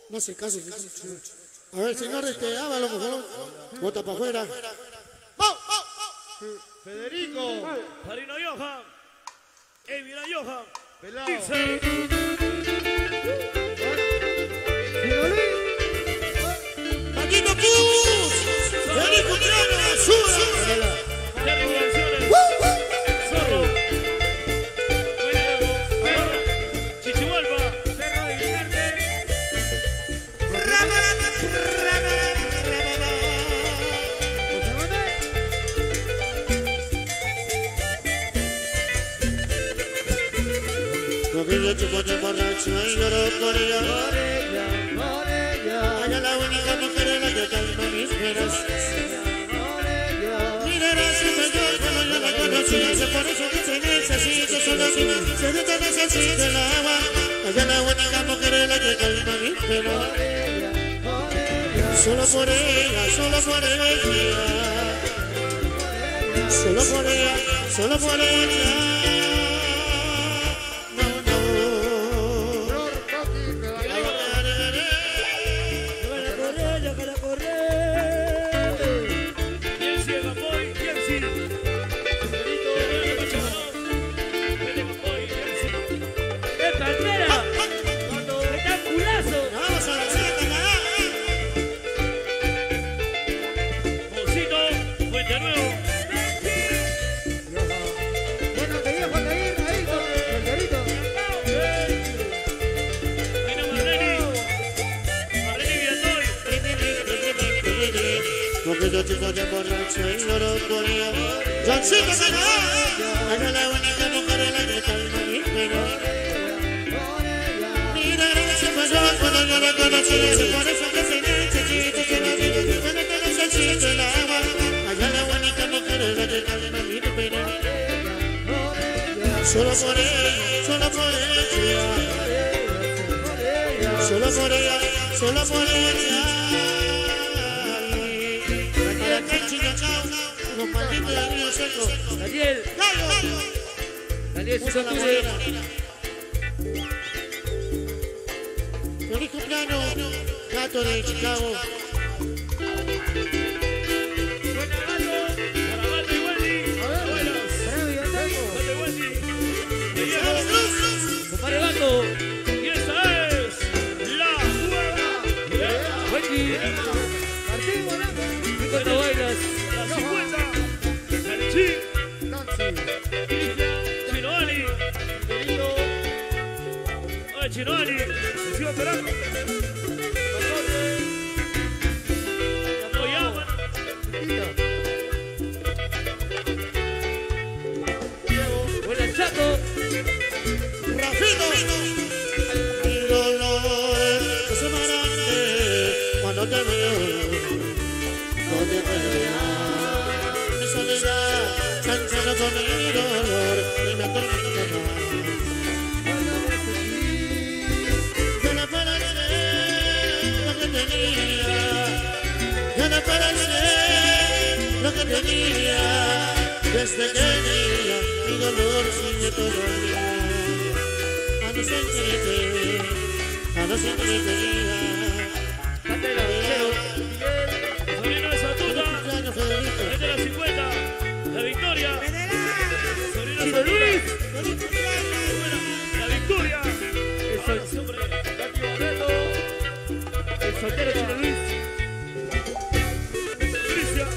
No hace caso. A ver, señor, hágalo, por favor. Bota para afuera. ¡Vamos! Federico. Farina Johan. Evira Johan. Pelado. Dice. ¡Paquito Puz! ¡Feliz cumpleaños! ¡Suba! De regulaciones. Zorro. Chichihualpa. Cerro de Guilarte. Porque yo chupo borracho y lloro por ella. Ella la única mujer en la que calma mis penas. Mirará su mayor cuando yo la conocí. Es por eso que se necesita solo si se necesita el agua. Ella la única mujer en la que calma mis penas. Solo por ella, solo por ella. Solo por ella, solo por ella. Porque yo chico de borracho y lloro por ella. Johncito se va. Ella es la única mujer en la que calma mi pena. Mira, se pasó cuando yo la conocí. Es por eso que se necesita que la vida no necesita el agua. Ella es la única mujer en la que calma mi pena. Solo por ella, solo por ella. Solo por ella, solo por ella. Los malditos de Río Seco. Daniel. Daniel, Puso la moneda. Feliz cumpleaños, gato de Chicago. Compadre Gato. Y esta es la juega. Wendy. Martín Morano. ¿Y cuando bailas? La 50. Calichín. Chinoali. Ay, Chinoali. Se sigue esperando. Cuando llaman. Buena Chaco. Rafito. Mi dolor es semanante cuando te veo. No te puedo ver. Mi soledad cansada con mi dolor y me atormenta más. Yo no puedo hacer lo que tenía. Yo no puedo hacer lo que tenía. Desde que niña mi dolor sigue todavía. A no sentirte, a no sentirte mía. Candela, Miguel. Sobrino de Satuta. Es de la 50. La victoria. Sobrino de Luis. La victoria. El hombre. Tati Barreto. El soltero Chino Luis. Cristian.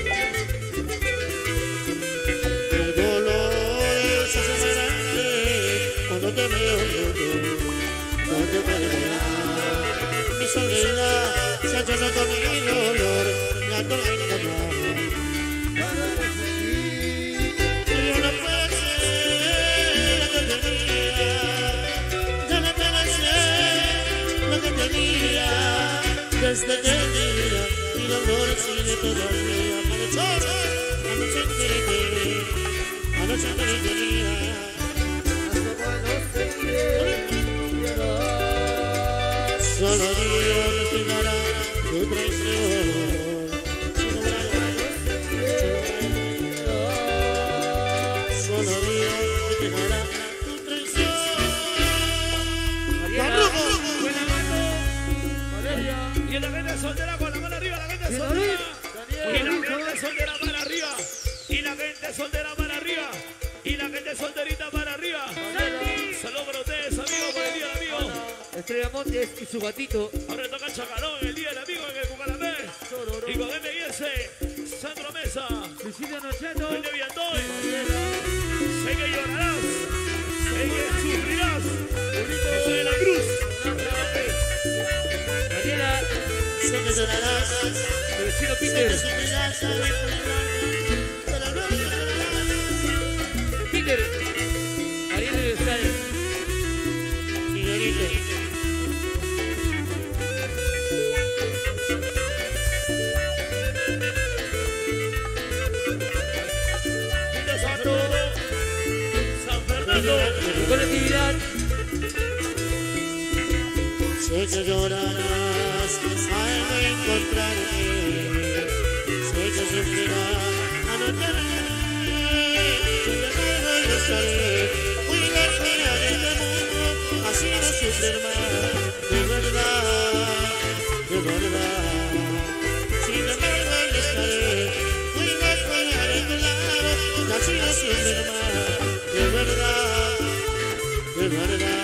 El dolor es acelerante cuando te veo, no te puedo ver. Mi soledad se ha llenado con mi dolor, me atormenta más. Yo no puedo ser lo que tenía, yo no puedo ser lo que tenía. Desde que día mi dolor sigue todavía. A no sentirte, a no sentirte mía. Solo Dios me explicará tu traición. Solo Dios me explicará tu traición. Mariana. Buena mano. soltera con la mano arriba, la gente soltera. Y la gente soltera para arriba. Y la gente soltera para arriba. Y la gente solterita para arriba. Saludos para ustedes, amigos, por el día del amigo. Estrella Montes y su gatito. Ahora toca Chacalón, el día del amigo en el Cucalamé. Y con MS, Sandro Mesa. Luisito Nocheto. El de Villantoy. Sé que llorarás. Sé que sufrirás. Soy de la Cruz. Daniela. Sé que llorarás. El vecino Sé que Peter. sufrirás. Pero no llorarás. Peter. Ariel de Versailles. Miguelito. De San Fernando. San Fernando. Colectividad. Sé que llorarás al encontrarme. Sé que sufrirás al no tenerme. Sin embargo yo estaré muy lejos de este mundo. Así no sufrir más. De verdad, de verdad. Sin embargo yo estaré muy lejos de tu lado. Así no sufrir más. De verdad, de verdad.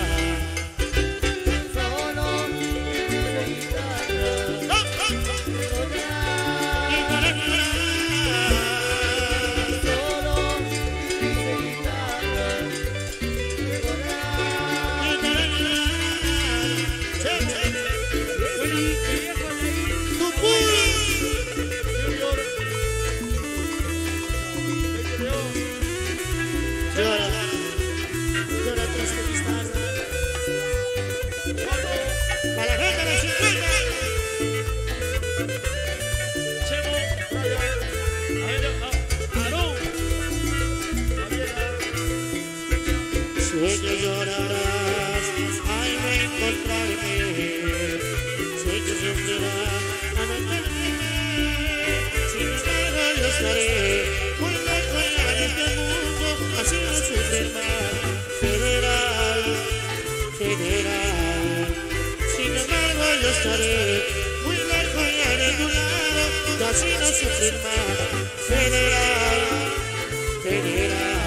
Sé que llorarás al encontrarme. Sé que sufrirás al no tenerme. Sin embargo yo estaré muy lejos de este mundo. Así no sufrir más. Federal, federal. Sin embargo yo estaré muy lejos de tu lado. Así no sufrir más. Federal, federal.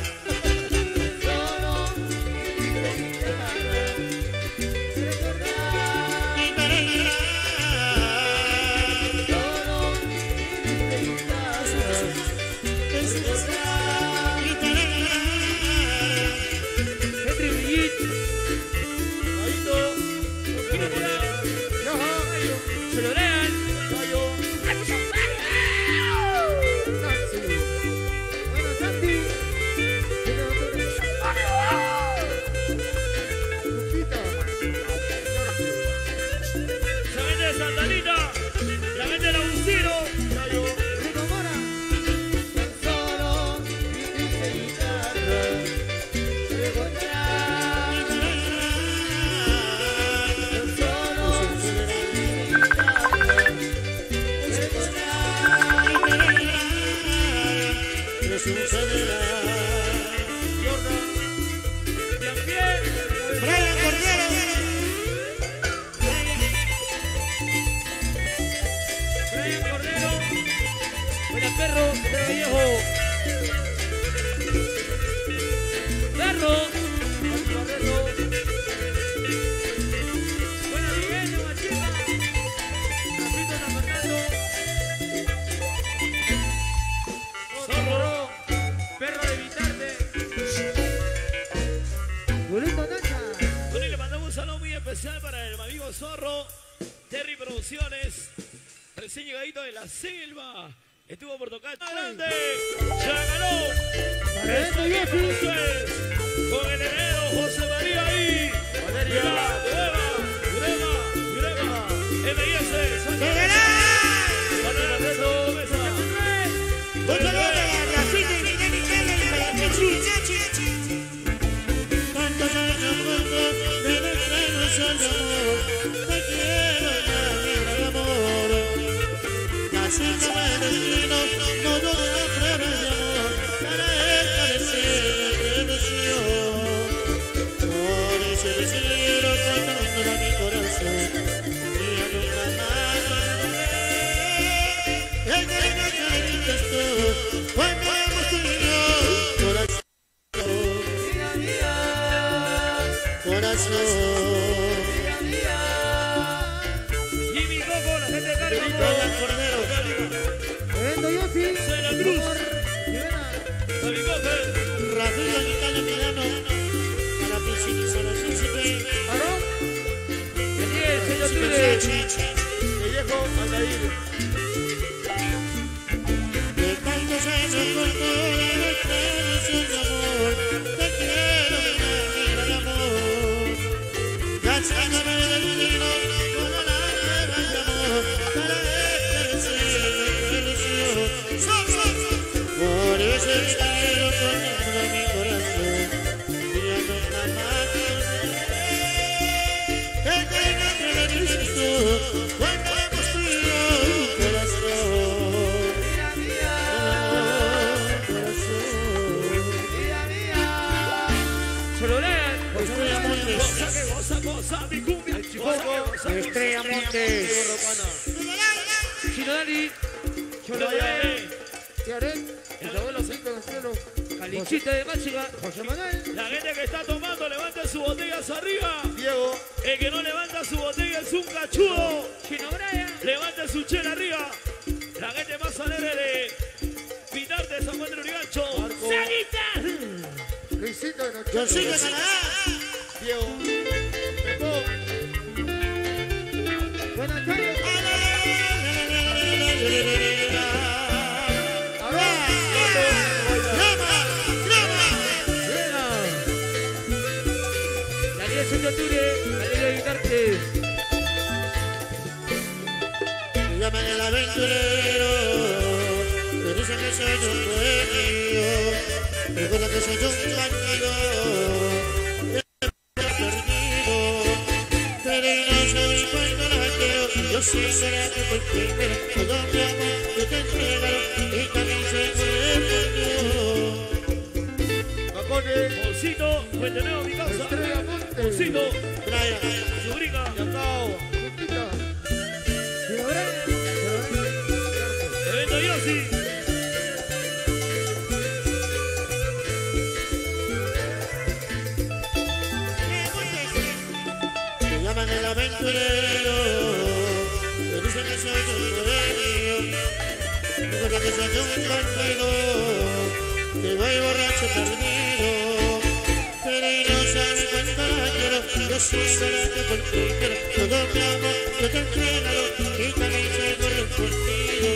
Perro, perro viejo. Perro. Perro. Buena vivienda, machina. Capito San Fernando. Zorro. Perro de Vitarte. Bolito Nacha. Bueno, y le mandamos un saludo muy especial para el amigo Zorro. Terry Producciones. Recién llegadito de la selva. Estuvo por tocar grande. Chacalón. Con el heredero José María ahí. Grema. M.I.S. Tantos años juntos de nuestra ilusión de amor. Te quiero ya, mi gran amor. Así como el destino no duda pruebas de amor para esclarecer la ilusión. Por ese deseo cantando a mi corazón y a nunca más corazón. Jimmy Coco, la gente de Carlos. Doña Cordero. Vendo yo sí. Soy la Cruz. Javi Coco. Rafael Italia Milano. A la piscina y solo príncipe. ¿Aló? Daniel, señor Tigre. Pellejo, Aldair. De tantos años con toda nuestra ilusión de amor, te quiero venir al amor. Casándome del destino como la guerra de amor, para esclarecer nuestra ilusión. Por eso quiero con todo mi corazón, ya nunca más te caiga entre el Cristo, cuando hemos tuyo corazón. Estrella Goza, mi cumbia. Estrella Montes. Chino Dani. Tiaret. El abuelo Cinco del Cielo. Calichita de Máchiga. José Manuel. La gente que está tomando, levante sus botellas arriba. Diego. El que no levanta su botella es un cachudo. Chino Brian. Levante su chela arriba. La gente más alegre de Pinar de San Juan de Lurigancho. ¡Salita! Luisito de Noche. Yo sigo Canadá. Diego. Pepo. Buenas tardes. Daniel Señor Tigre, Daniel Guitarte. Llaman el aventurero, me dicen que soy un bohemio, recuerda que soy un bandido, perdido, pero no soy cuando la quiero, yo sí seré que por primero, todo mi amor yo te entregaré, y también sé que Capone. Moncito, Fuenteneo, mi causa. Estrella Montes. Moncito, Brian, Zubrica. Yacao. Juntita. Chino Brian. Evento Yossi. me llaman el aventurero, me dicen que soy un bohemio, recuerda que soy un bandido, que voy borracho perdido, pero no sabes cuánto la quiero, yo sí seré que por ti quiero, todo mi amor yo te entregaré, y también soy correspondido.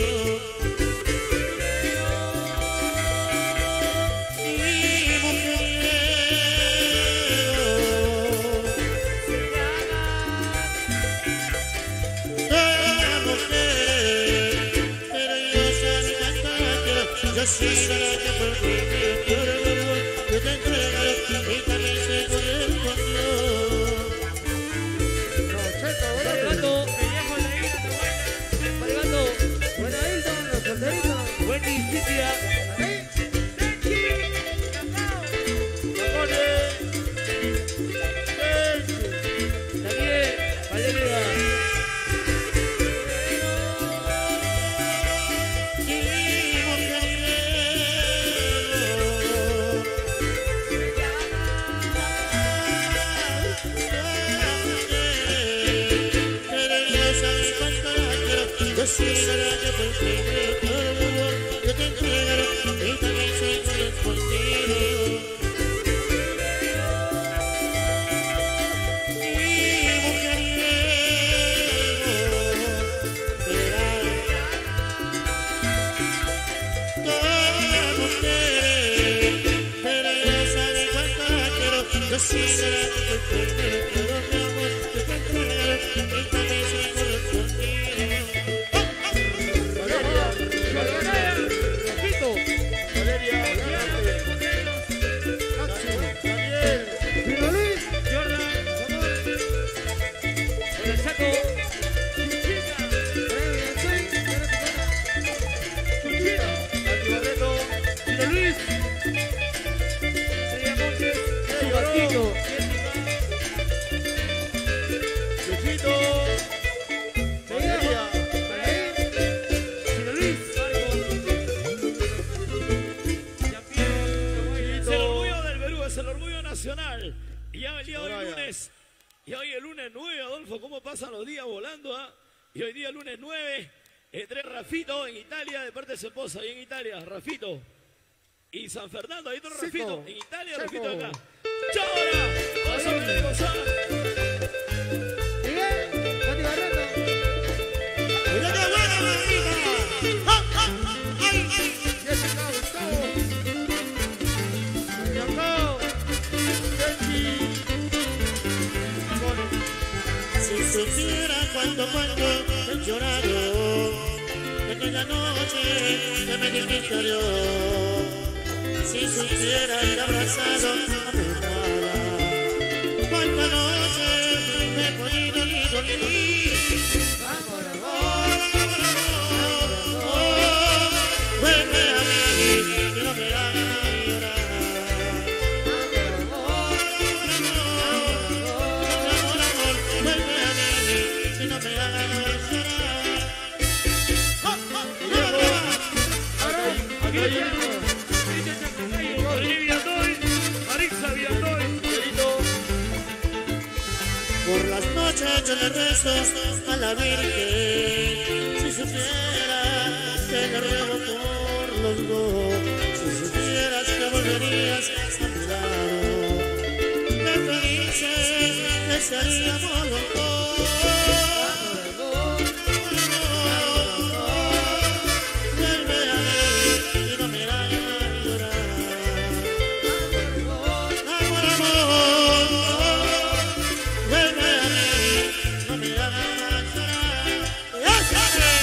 Mi yo sí seré que por ti quiero, yo te entregaré y también se correspondió. Margato, Pellejo, la isla, Margato, Buena Hilda, la solterita. Wendy, Cintia. Capone. Daniel, Valeria. Yo sí seré que por ti quiero, yo te entregaré y también soy correspondido. Mi mujeriego, verás, toda mujer, pero ya sabes cuánto la quiero. Yo sí seré que por ti quiero, mi amor, yo te entregaré y también soy correspondido. lunes. Y hoy el lunes 9, Adolfo, ¿cómo pasan los días volando? Y hoy día lunes 9, entre Rafito en Italia, de parte de su esposa, ahí en Italia, Rafito. Y San Fernando, ahí está Rafito, en Italia, Rafito acá. ¡Chao! Vamos a ver, gozar. Miguel, Pati Barreto. ¡Oye, qué buena, mamita! ¡Ah, ah, ay! Jessica, Gustavo. Yacao. Tenchi. Si supiera cuánto he llorado aquella noche que me dijiste adiós. Si supiera el abrazado a mi almohada, cuánta noche me he podido ni dormir. Amor, Vuelve a mí y no me hagas llorar. Vuelve a mí y no me hagas llorar. Por las noches yo le rezo a la Virgen. Si supiera que le ruego por los dos, si supieras que volverías a mi lado, qué felices estaríamos los dos. Vuelve a mí y no me hagas llorar. Amor, amor, vuelve a mí, no me hagas llorar. ¡Ya sabes!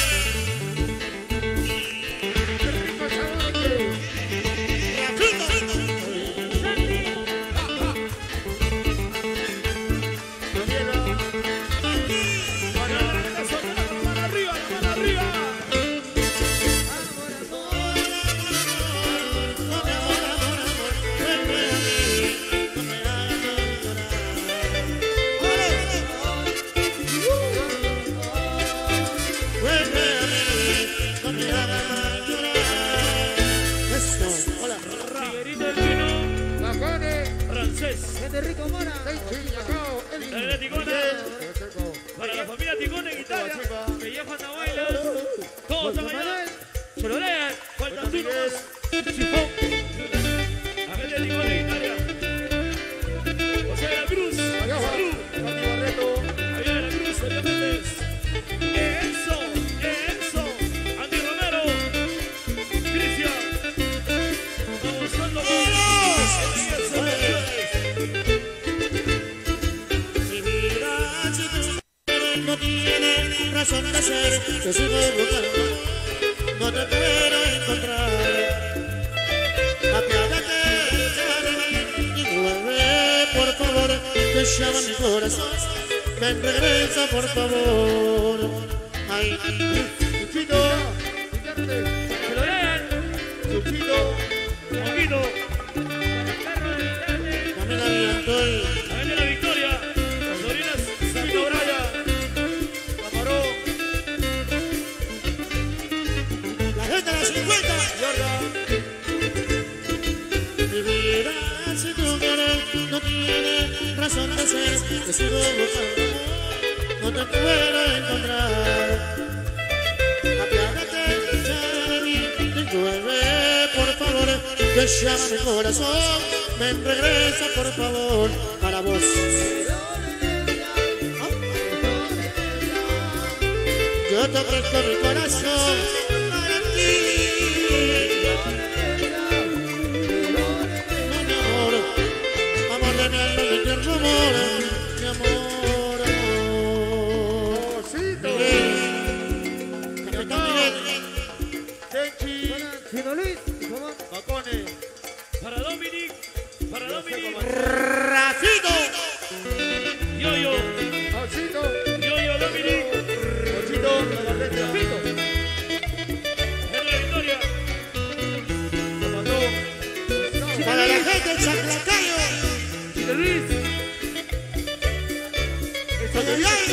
Rico Mora. La Ticona. Para la familia Ticona en Italia. Que ya Juan Nahuayla. Todos están allá. Se lo lean. Falta tú nomás. Chifón. La gente de Ticona en Italia. José de la Cruz. Salud. Pati Barreto. Allá de la Cruz. Eso. Eso. Andy Romero. Cristian. Vamos dando no tiene razón de ser, te sigo buscando, no te puedo encontrar. Apiádate de mí y vuelve, por favor, que llama mi corazón. Ven, regresa, por favor. Ay, Chuchito. que lo lean. Chuchito. Poquito. también la vida estoy. La gente de la Victoria. Las sobrinas Santo Braya. La gente de la 50. Mi vida, si tú quieres, no tiene razón de ser. Te sigo buscando, no te puedo encontrar. Apiádate ya de mí y vuelve, por favor, que llama mi corazón. Ven, regresa, por favor, para vos. Yo te ofrezco mi corazón para ti. No, mi amor, amor de mi alma, de tierno amor, mi amor, amor. Osito. Capitán Miguel. Tenchi. Chino Luis. Macone. Para Dominic. Para Dominic. Rafito. Yo-yo. Osito. Yo-yo, Dominic. Osito. Rafito. En la Victoria. Para la gente de Chaclacayo. Chino Luis. Ay, ay, ay.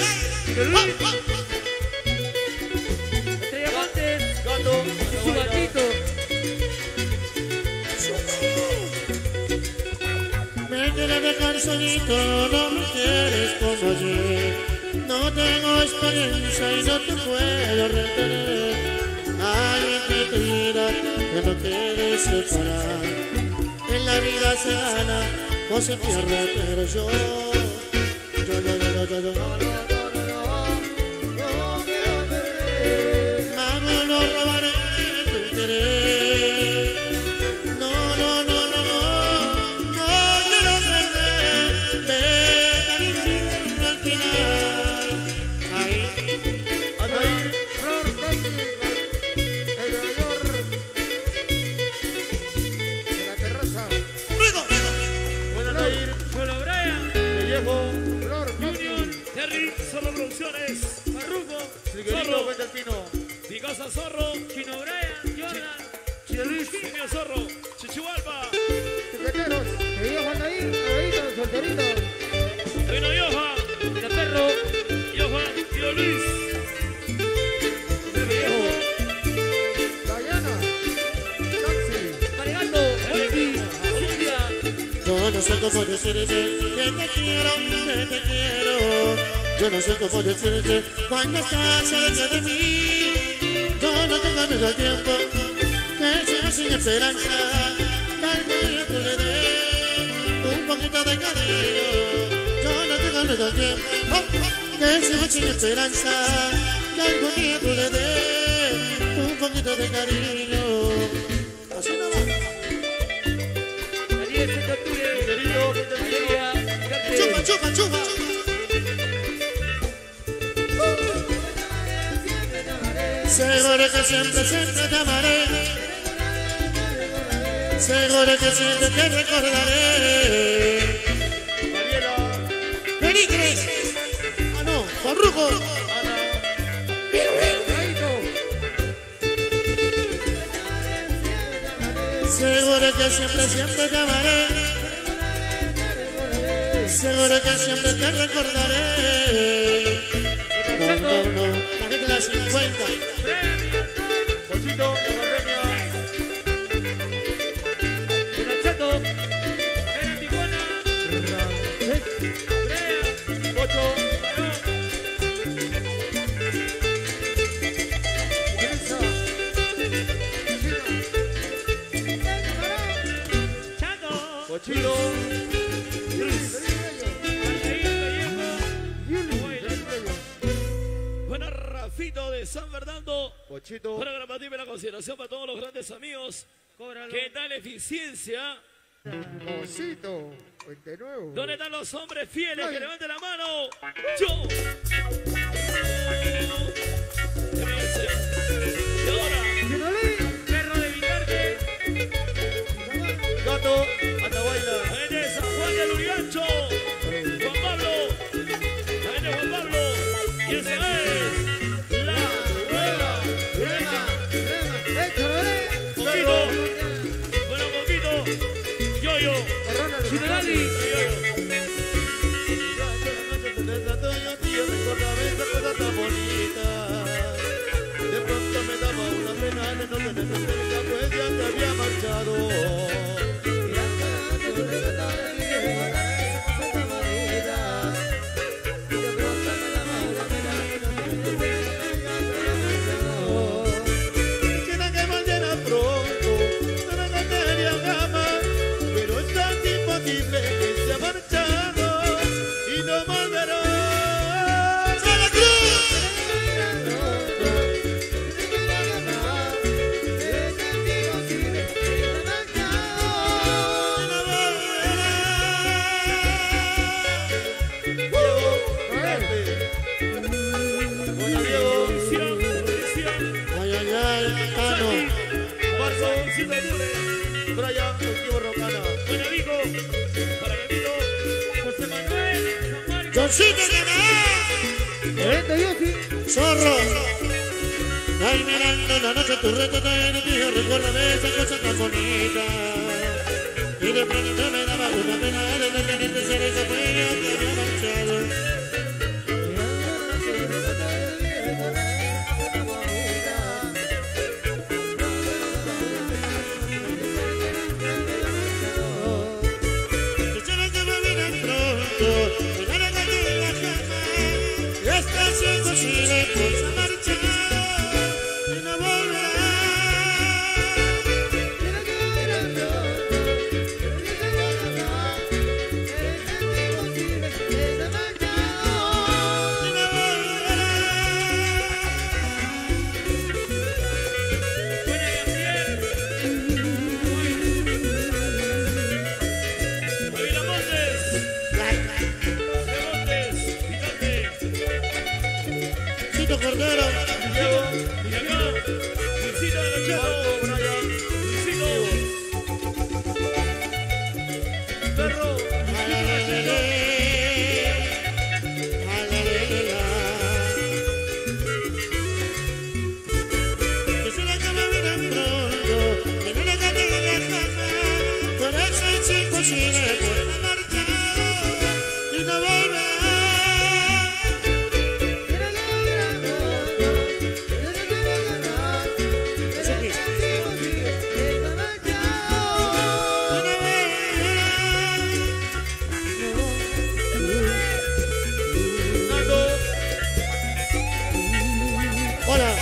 Estrella Montes. Gato. Su gatito. Me quedé quiero dejar solito, no me quieres como ayer. No tengo experiencia y no te puedo retener. Ay, que vida que no quieres separar. En la vida se gana o se pierde, pero yo vamos, no robaré tu querer. No quiero perder, ven al infierno al final. Ahí, Flor Taxi, el mayor de la terraza. ruido. Buenas Nair, Solo Brian, Pellejo, Flor Junior, Taxi, Terry, Solo Producciones, Marruco, Triguerito, Zorro, Vendeltino, Picasa Zorro, Chino Brian, Jordan, Chile Luis, Simio Zorro, Chichihualpa, Tiqueteros, Pellejo Nair, Caballito, Solterito, Reino Yoja, el perro, Johan, Tío Luis, Pellejo, Dayana, Taxi, Marigato, Eric, Olimpia, Yo no sé cómo decirte que te quiero. Yo no sé cómo decirte cuando estás cerca de mí. Yo no tengo miedo al tiempo que sea sin esperanza. Tal vez tú le dé un poquito de cariño. Yo no tengo miedo al tiempo que sea sin esperanza. Tal vez tú le dé un poquito de cariño. Así no va. Triguerito, Vendeltino, Chupa, chupa, chupa. Seguro que siempre, siempre te amaré. Seguro que siempre te recordaré. Mariela, Pericles. Ah, no, Farruko. Ana, Raito, Seguro que siempre, siempre te amaré. Seguro que siempre te recordaré. No, la gente de las 50. Pochito, Academia, Chato, en Tijuana, Brea, Pocho, Barón, Grisa, Chato, Pochito, Luis, Altair, Yuli, bueno, Rafito de San Fernando. Pochito, Para gramativa y la consideración para todos los grandes amigos. ¿Qué tal eficiencia? Osito, de nuevo. ¿Dónde están los hombres fieles? Que levanten la mano. Yo. Y ahora, perro de Vitarte. Gato, Atahuayla, La gente de San Juan del Urigancho. Juan Pablo. La gente de Juan Pablo. Y esa es la nueva. Poquito. Bueno, poquito. Yo. Chidalali. Te trato yo, tío, recordaba esa cosa tan bonita. De pronto me daba una pena de no tenerte cerca, pues ya te había marchado. Quisiera que volviera pronto, no me quería jamás, pero es tan imposible que se ha marchado y no volverá. ¡Santa Cruz! Ay, ay, ay, ah, no. Marzo, 7 de octubre. Brian, Cultivo Rocana, Buen amigo, para mi amigo José Manuel San Marcos. Johncito Canadá, Evento Yossi, zorro. Ay, mirando la noche tu retrato en el tío, recuérdame esa cosa tan bonita. Y de pronto me daba una pena de no tenerte cerca, pues ya te había marchado. Quisiera que me Cordero. Y acá, Luisito de los Chetos. Luisito. Perro. Que se la cama bien pronto, que no le cante la cama, por eso es imposible poder marchar y no volver. Hola.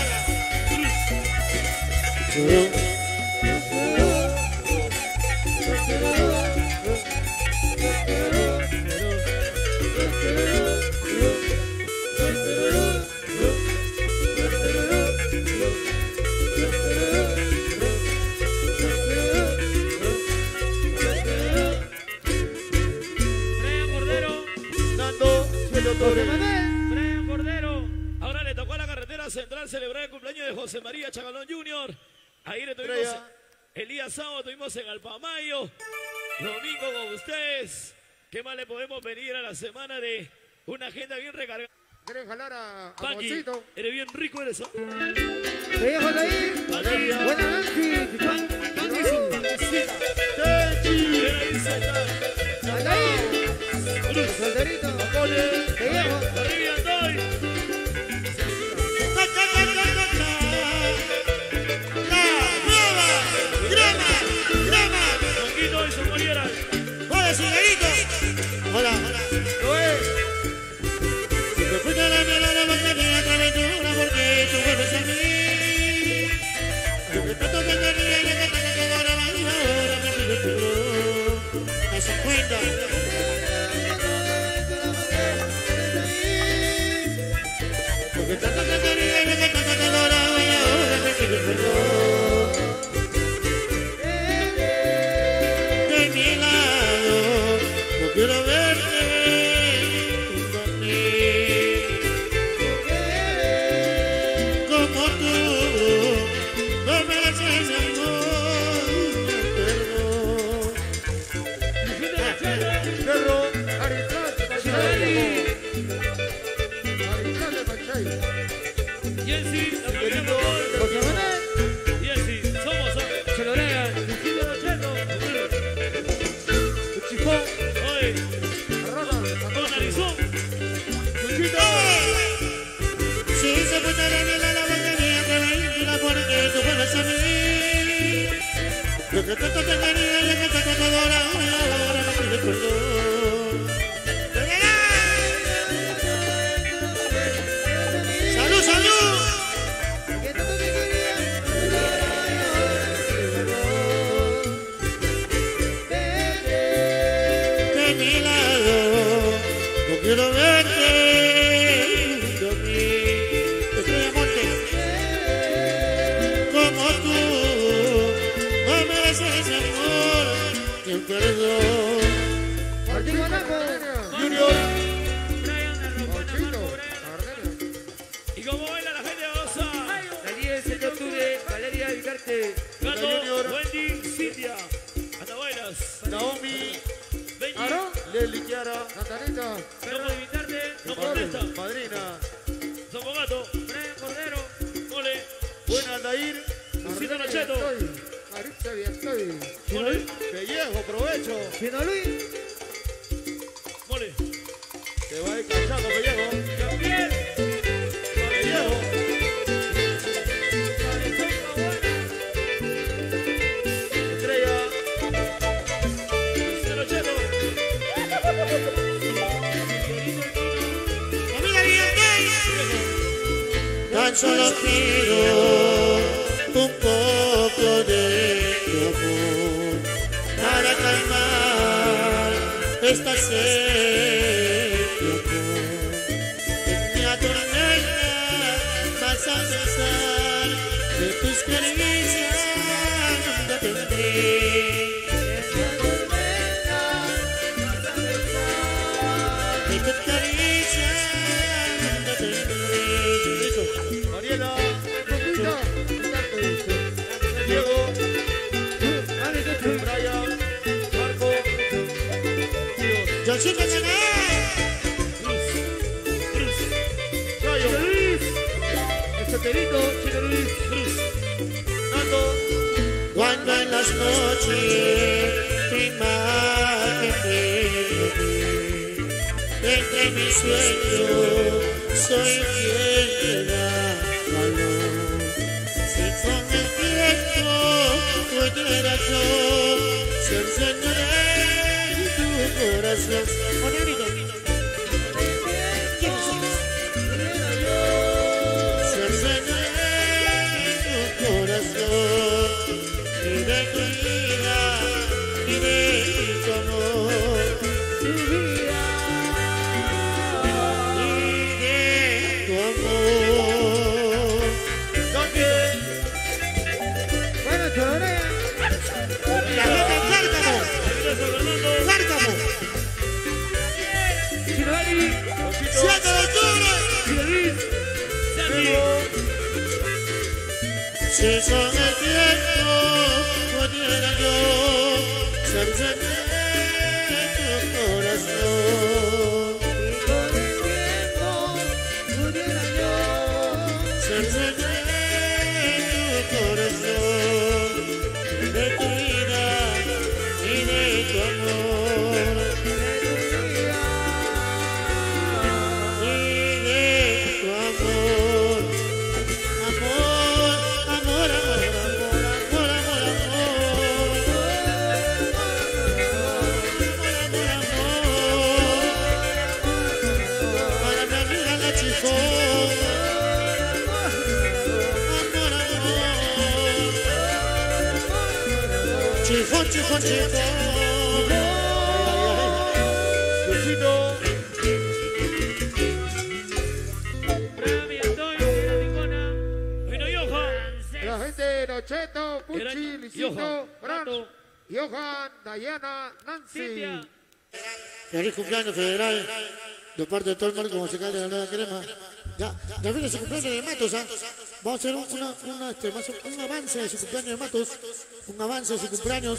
Brian Cordero. Nando, 7 de octubre. Brian Cordero. Ahora le tocó a la carretera central celebrar el cumpleaños de José María Chagalón Jr. Ahí le tuvimos Estrella. el día sábado, tuvimos en Alpamayo. Domingo con ustedes. ¿Qué más le podemos pedir a la semana de una agenda bien recargada? ¿Quieren jalar a Paqui, Mocito? eres bien rico eres, ¿ah? Te dejo ahí. Paqui, Buenas noches. Paqui su panecita. Techi. Mira ahí está. Hasta ahí. Solterito. Te dejo. Arriba estoy. Manguito y su moliera. Hola, cigarrito. Hola, hola. Lo es. Te fuiste a la melona, no tenía otra aventura porque tú vuelves a mí. Porque tanto que te ríes, que te cagas que ahora va y ahora me pides perdón. Haz cuenta. Porque tanto que te ríes, que te cagas que ahora va y ahora me pides perdón. De mi lado, no quiero verte junto a mí. Como tú, no mereces amor, perdón. Perro, Aristrán de Machay. Aristrán de Machay. Jessy, la familia Mogol. José Manuel. Jessy, somos Se lo lean. Luisito de los Chetos. Chifón. Oye, Arroba. con narizón. Si se puede revelar la batería, tranquila porque tú vuelves a mí. Lo que tanto te quería, lo que tanto te adoraba, ahora me pides perdón. ¡Salud, salud! Que tanto te quería. De mi lado, no quiero verte junto a mí. Estrella Monte, como tú, no mereces amor ni perdón. Martín Guanaco. Junior. Brian de Romana, Mocito. Marco Brian. Ardenia. Y como baila la gente goza. La 10 de octubre. Valeria Vicarte. Gato, Junior. Wendy, Cintia. Atahuaylas. Naomi. Benji. ¿Aro? Leli Chiara. Natalita. No puede invitarte, no contesta. Madrina. Somos Gato. Brian Cordero. Mole. Buena Aldair. Luisito Ardenia, Nocheto. estoy. Maritza Viastoy. Mole. Pellejo, provecho. Chino Luis. Mole. Te va a ir cachando, Pellejo. Gabriel. Pellejo. Estrella. Luisito Nocheto. Amiga Villargay, tan solo quiero un poco de tu amor para calmar esta sed de amor. En mi tormenta vas a pensar de tus caricias nunca tendré. De tus caricias nunca tendré. Monterito, Chino Luis, Cruz, Nando, Cuando en las noches tu imagen verde, entre mis sueños soy quien te da calor. Si con el tiempo pudiera yo ser señor en tu corazón. Bonito. Ser señor en tu corazón. Y de tu vida y de tu amor, tu vida. y de tu amor. ¿Dónde? Bueno, Cholorea. La gente Cárcamo, Regreso Fernando, Cárcamo, Chino Ali, 7 de octubre. Chino Luis, Sandy, Si con el tiempo pudiera yo ser señor en tu corazón, y con el tiempo pudiera yo ser señor en tu corazón, de tu vida y de tu amor, ser tu vida. y de tu amor. Amor, amor, amor, amor, amor, amor, amor, para mi amiga la chifón. Amor, amor, chifón, chifón, chifón. Luisito, Rami Antonio, de la Ticona, Vino Johan, la gente de Nocheto, Puchi, Gran- Luisito, Johan, Fran, Rato, Johan, Dayana, Nancy. Cintia, Feliz cumpleaños federal de parte de todo el marco musical de la Nueva Crema. Ya viene su cumpleaños de Matos, ¿ah? Vamos a hacer un avance de su cumpleaños de Matos, un avance de su cumpleaños.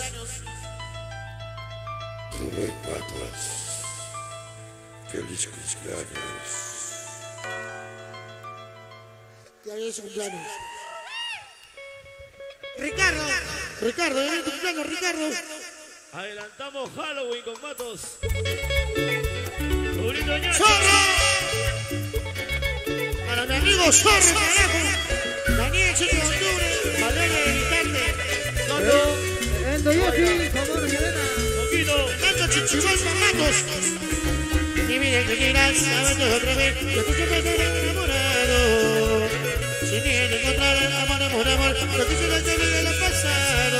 Rubén Matos, feliz cumpleaños. Ya viene su cumpleaños. Ricardo, ya viene tu cumpleaños, Ricardo. adelantamos Halloween con Matos. Rubito Ñacho, ¡Zorro! Para mi amigo Zorro, carajo. Daniel, 7 de octubre, Valeria de Vitarte. Nando, el Doyoki, favor, Serena. Poquito, Nacho Chichibón Matos. Mi vida que quieras, sabes otra vez, yo te siempre estaré enamorado. Sin miedo de encontrar amor, amor, amor, lo que se lo lleve de lo pasado.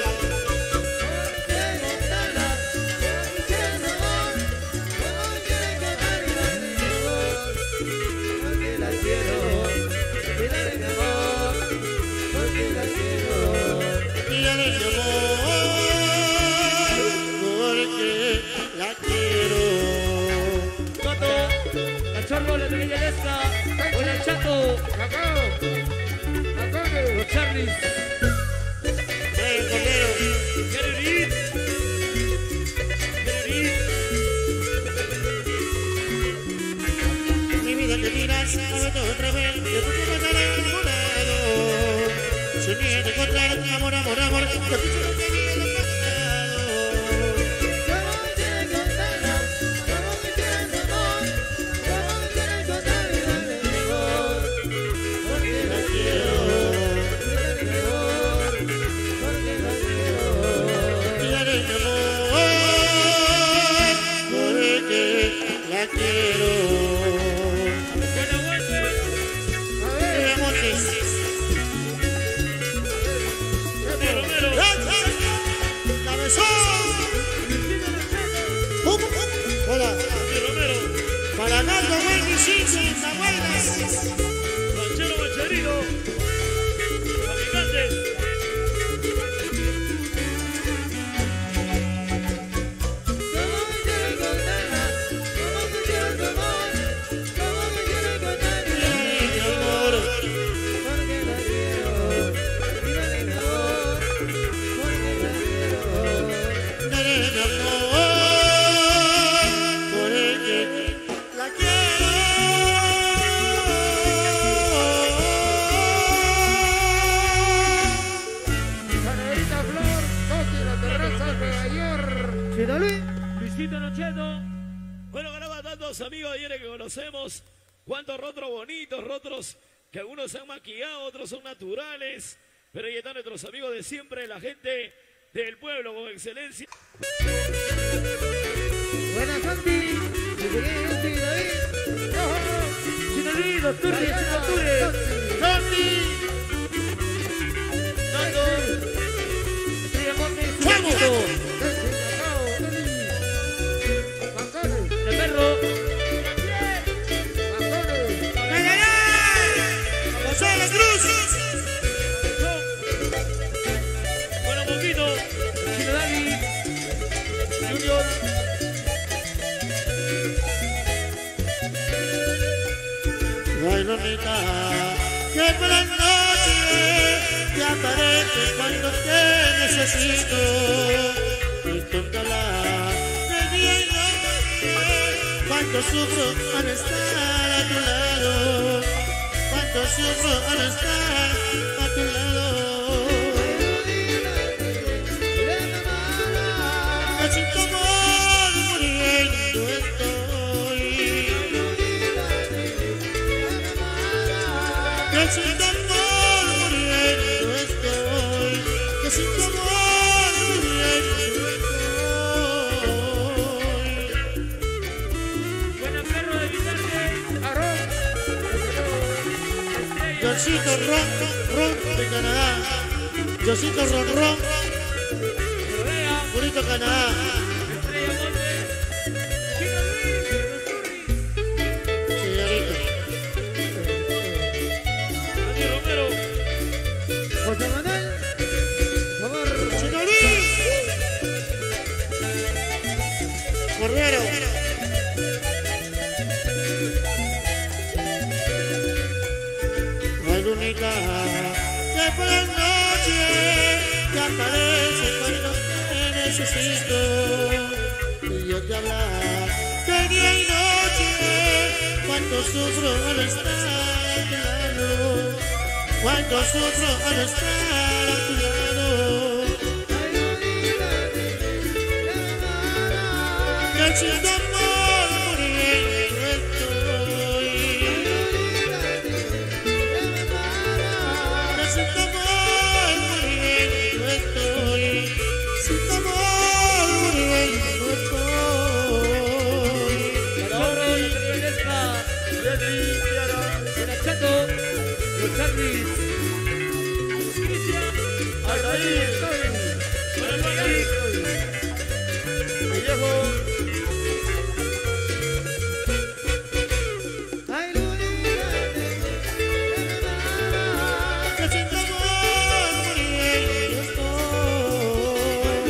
Y yo le amor, porque la quiero. Nando, Cachorro, la Trilla Lesca, hola Chato, Cacao, Cacao, los Charlies, Rey Cordero, Quererit, mi vida que miras, sabes otra vez, yo te siempre estaré enamorado. Sin miedo de encontrar amor, amor, amor, lo que se lo lleve de lo pasado. La quiero. Y yo le amor, porque la quiero. Buena vuelta, Montes. Romero, ¡Cabezón! Hola, Sandy Romero, para Nando, Wendy, Simpson, abuelas. Ranchero Mancherino, Fabricantes, Mi amor, dale mi amor, porque la quiero. Bueno, ganaba tantos amigos ayer que conocemos. Cuántos rostros bonitos, rostros que algunos se han maquillado, otros son naturales. Pero ahí están nuestros amigos de siempre, la gente del pueblo con excelencia. Buenas, Santi. Sinolí, Turri, Santi. El perro. González Cruz. Bueno, poquito. Chino Dani. Junior. Bailoneta, que por la noche te aparece cuando te necesito. Y tócala de día y noche, cuando sufro al estar a tu lado. Cuando sufro al estar a tu lado. Que sin tu amor muriendo estoy. Que sin tu amor muriendo estoy. Que sin tu amor muriendo estoy. Buena perro de Vitarte. Josito Ron de Canadá. Josito Ron. Bonito Canadá. Señorita. Dani Romero. José Manuel. Por favor. Señorita. Cordero. Ay, lunita, que por la noche te aparece cuando te necesito. Y yo te hablar de día y noche, cuando sufro al estar a tu lado. Cuando sufro al estar a tu lado. Que sin tu amor muriendo estoy. Que sin tu amor muriendo estoy. Sin tu amor muriendo estoy. Para ahorro y pertenezca. Buenas, Chato. Los Charlis. Hasta ahí. Buenas noches. Ay, Lulita, Que sin tu amor muriendo estoy.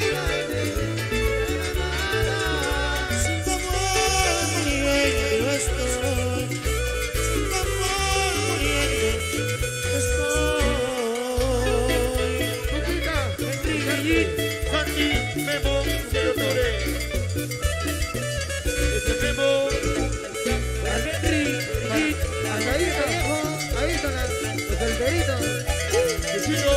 Sin tu amor muriendo estoy. Sin tu amor muriendo estoy. Santi, Memo, señor Ture. Este Memo. Asadito, viejo. Ahí están los solteritos. Vecino.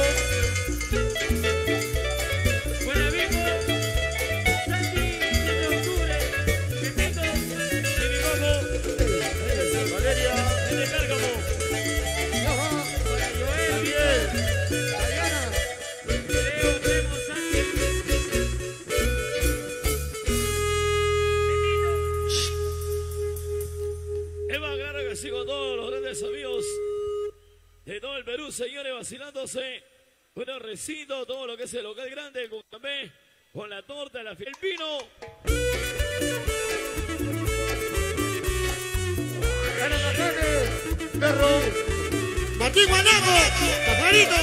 Buena viejo. Santi, 7 de octubre. Pepito. De mi bajo. Valeria. De Cárcamo. Ojo. Para Joel. Javier. Mariana. Leo, Memo, Santi. Eva Garra, que sigo con todos los grandes amigos de todo el Perú, señores, vacilándose. Bueno, recito todo lo que es el local grande, con café, con la torta, el pino. Perro. Martín Guanaco. Pajarito.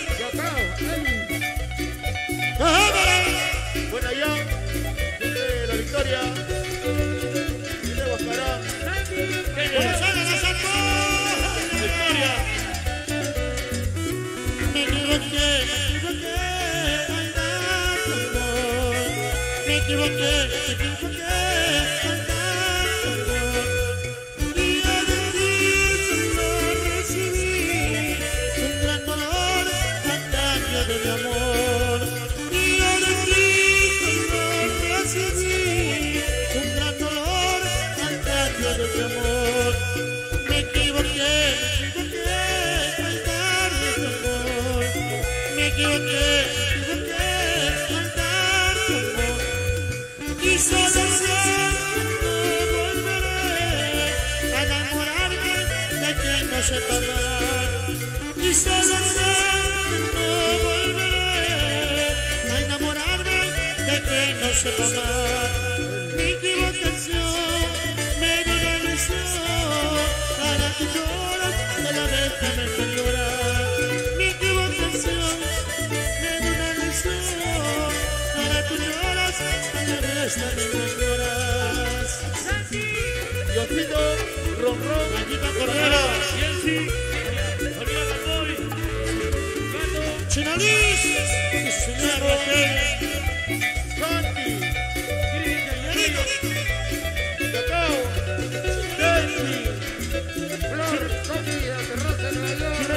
Buena ya, de la victoria. De Guascará. González de San Juan. Victoria. Me equivoqué andar tu amor. Me equivoqué andar tu amor. Y a decir solo recibí un gran dolor a cambio de mi amor. Y a decir solo recibí equivoqué al dar tu amor. Y solo siempre volveré a enamorarme de quien no sepa amar. Y solo siempre volveré a enamorarme de quien no sepa amar. Mi equivocación me dio una lección, ahora tú lloras de la vez que me hace llorar. Mi equivocación me dio una lección, ahora tú lloras de la vez que me lloras. Diosito, Ron Ron, Maldita Cordero, Chelsea, María Landoy, Gato, Chinalis, y señor Raquel, Santi, Cacao, Delphi, Flor, Coqui, la terraza de Nueva York,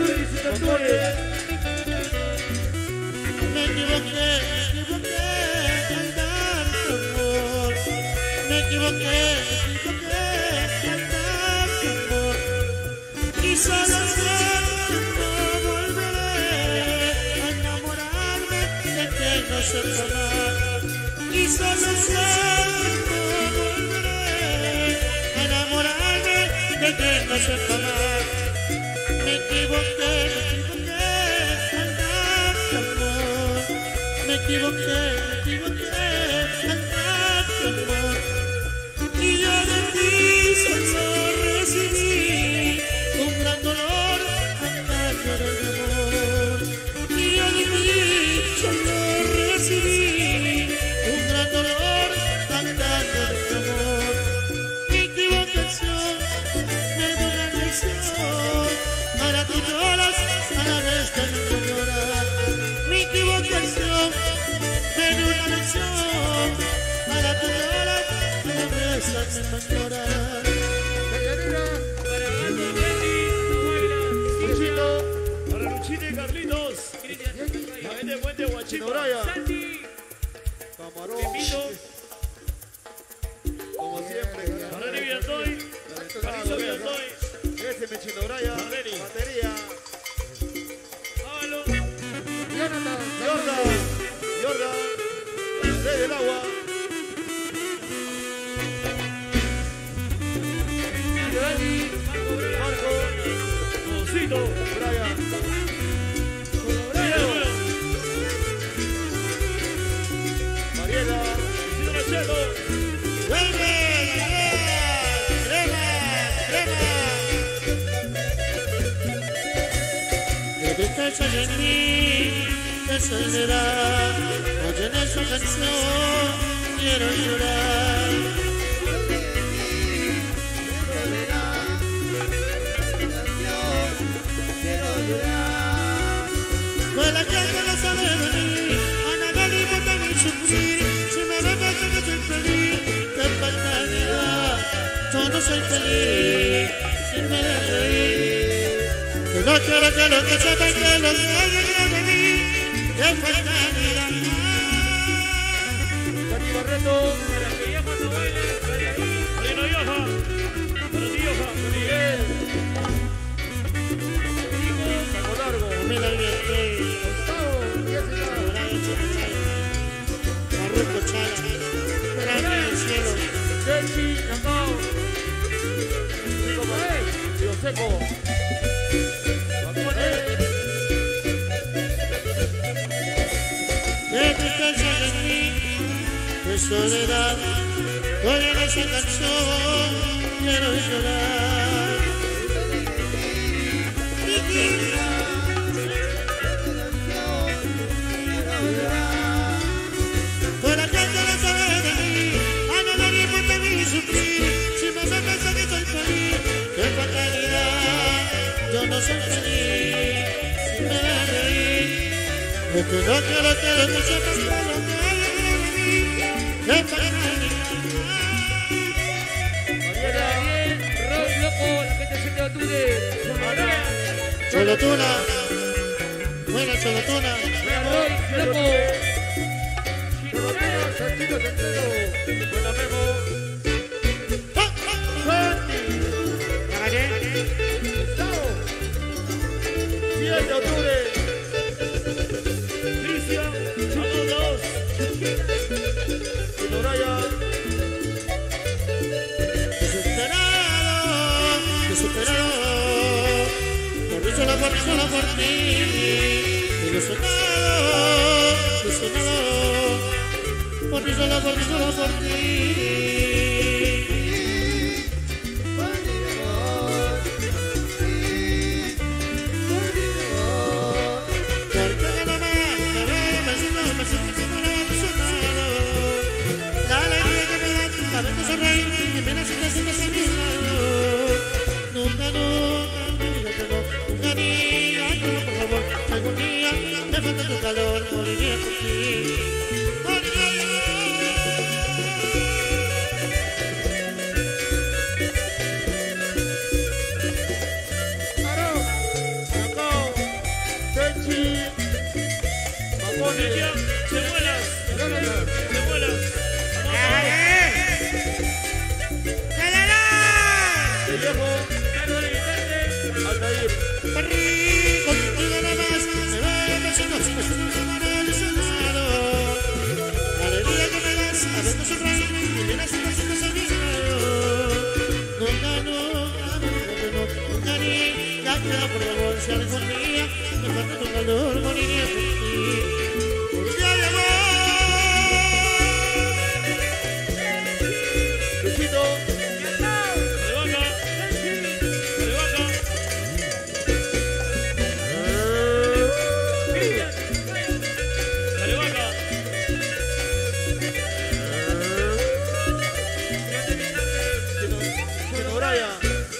me equivoqué al dar tu amor. Me equivoqué al dar tu amor. Y solo siempre volveré a enamorarme de quien no sepa amar. Y solo siempre volveré a enamorarme de quien no sepa amar. Me equivoqué al dar tu amor. Me equivoqué al dar tu amor. Y yo de ti solo recibí un gran dolor a cambio de mi amor. Y yo de ti solo recibí un gran dolor a cambio de mi amor. Mi equivocación me dio una lección, ahora tú lloras a la vez que me lloras. Mi equivocación me dio una lección, ahora tú lloras a la vez que me lloras. Cayanera, para Gato, Benny, Tahuayla, Luisito, para Luchita y Carlitos, la gente de Puente Huachipa, Noraya, Santi, Camarón, Pepito, como siempre, para Neri Villandoy, Carizo Villandoy, ese Mechino Braya, Valerio. batería, Pablo, Jonathan, Jordan, Rey del Agua, Dani, Marco, Osito, Braya, Diego, Mariela, Osito Machado, ¡Vuelve! ¡Crema! Desde que soy en mí, de soledad, oyen esa canción, quiero llorar. Pues la gente no sabe de mí, a nadie le importa mi sufrir. Si me ve que soy feliz, qué fatalidad, yo no soy feliz sin me reír. Que no quiero que lo que sepan que lo que hay de mí, qué fatalidad. Dani Barreto, para que ya cuando baile, para Yoja, para ti Yoja, Miguel, Saco Largo, Mira bien, Gustavo, Jessica, Marruco Chala, grande en el cielo. Delphi, Cacao, Chico Paez, Río Seco, Bacone, Qué tristeza de mí, de soledad, oyen esa canción, quiero llorar. Pues la gente no sabe de mí, a nadie le importa mi sufrir. Si me ve pensar que soy feliz, qué fatalidad, yo no soy feliz sin me reír. Lo que no quiero que lo que sepas que lo que hay de mí, qué fatalidad. Rock Loco, la gente de 7 de octubre, Cholotuna, buena Cholotuna. Rock Loco, Cholotuna, Santito Centeno, Buena Memo, Santi, Gustavo, 7 de octubre, desesperado, por ti, solo por ti, solo por ti, ilusionado, ilusionado, por ti, solo por ti, solo por ti. Nunca, nunca, nunca digas que no, por favor, algún día me falta tu calor, moriría por ti. Por favor, si algún día me falta tu calor, moriría por ti. Por ti hay amor. Besito. Rebaca. Rebaca. Rebaca. Chino Braya.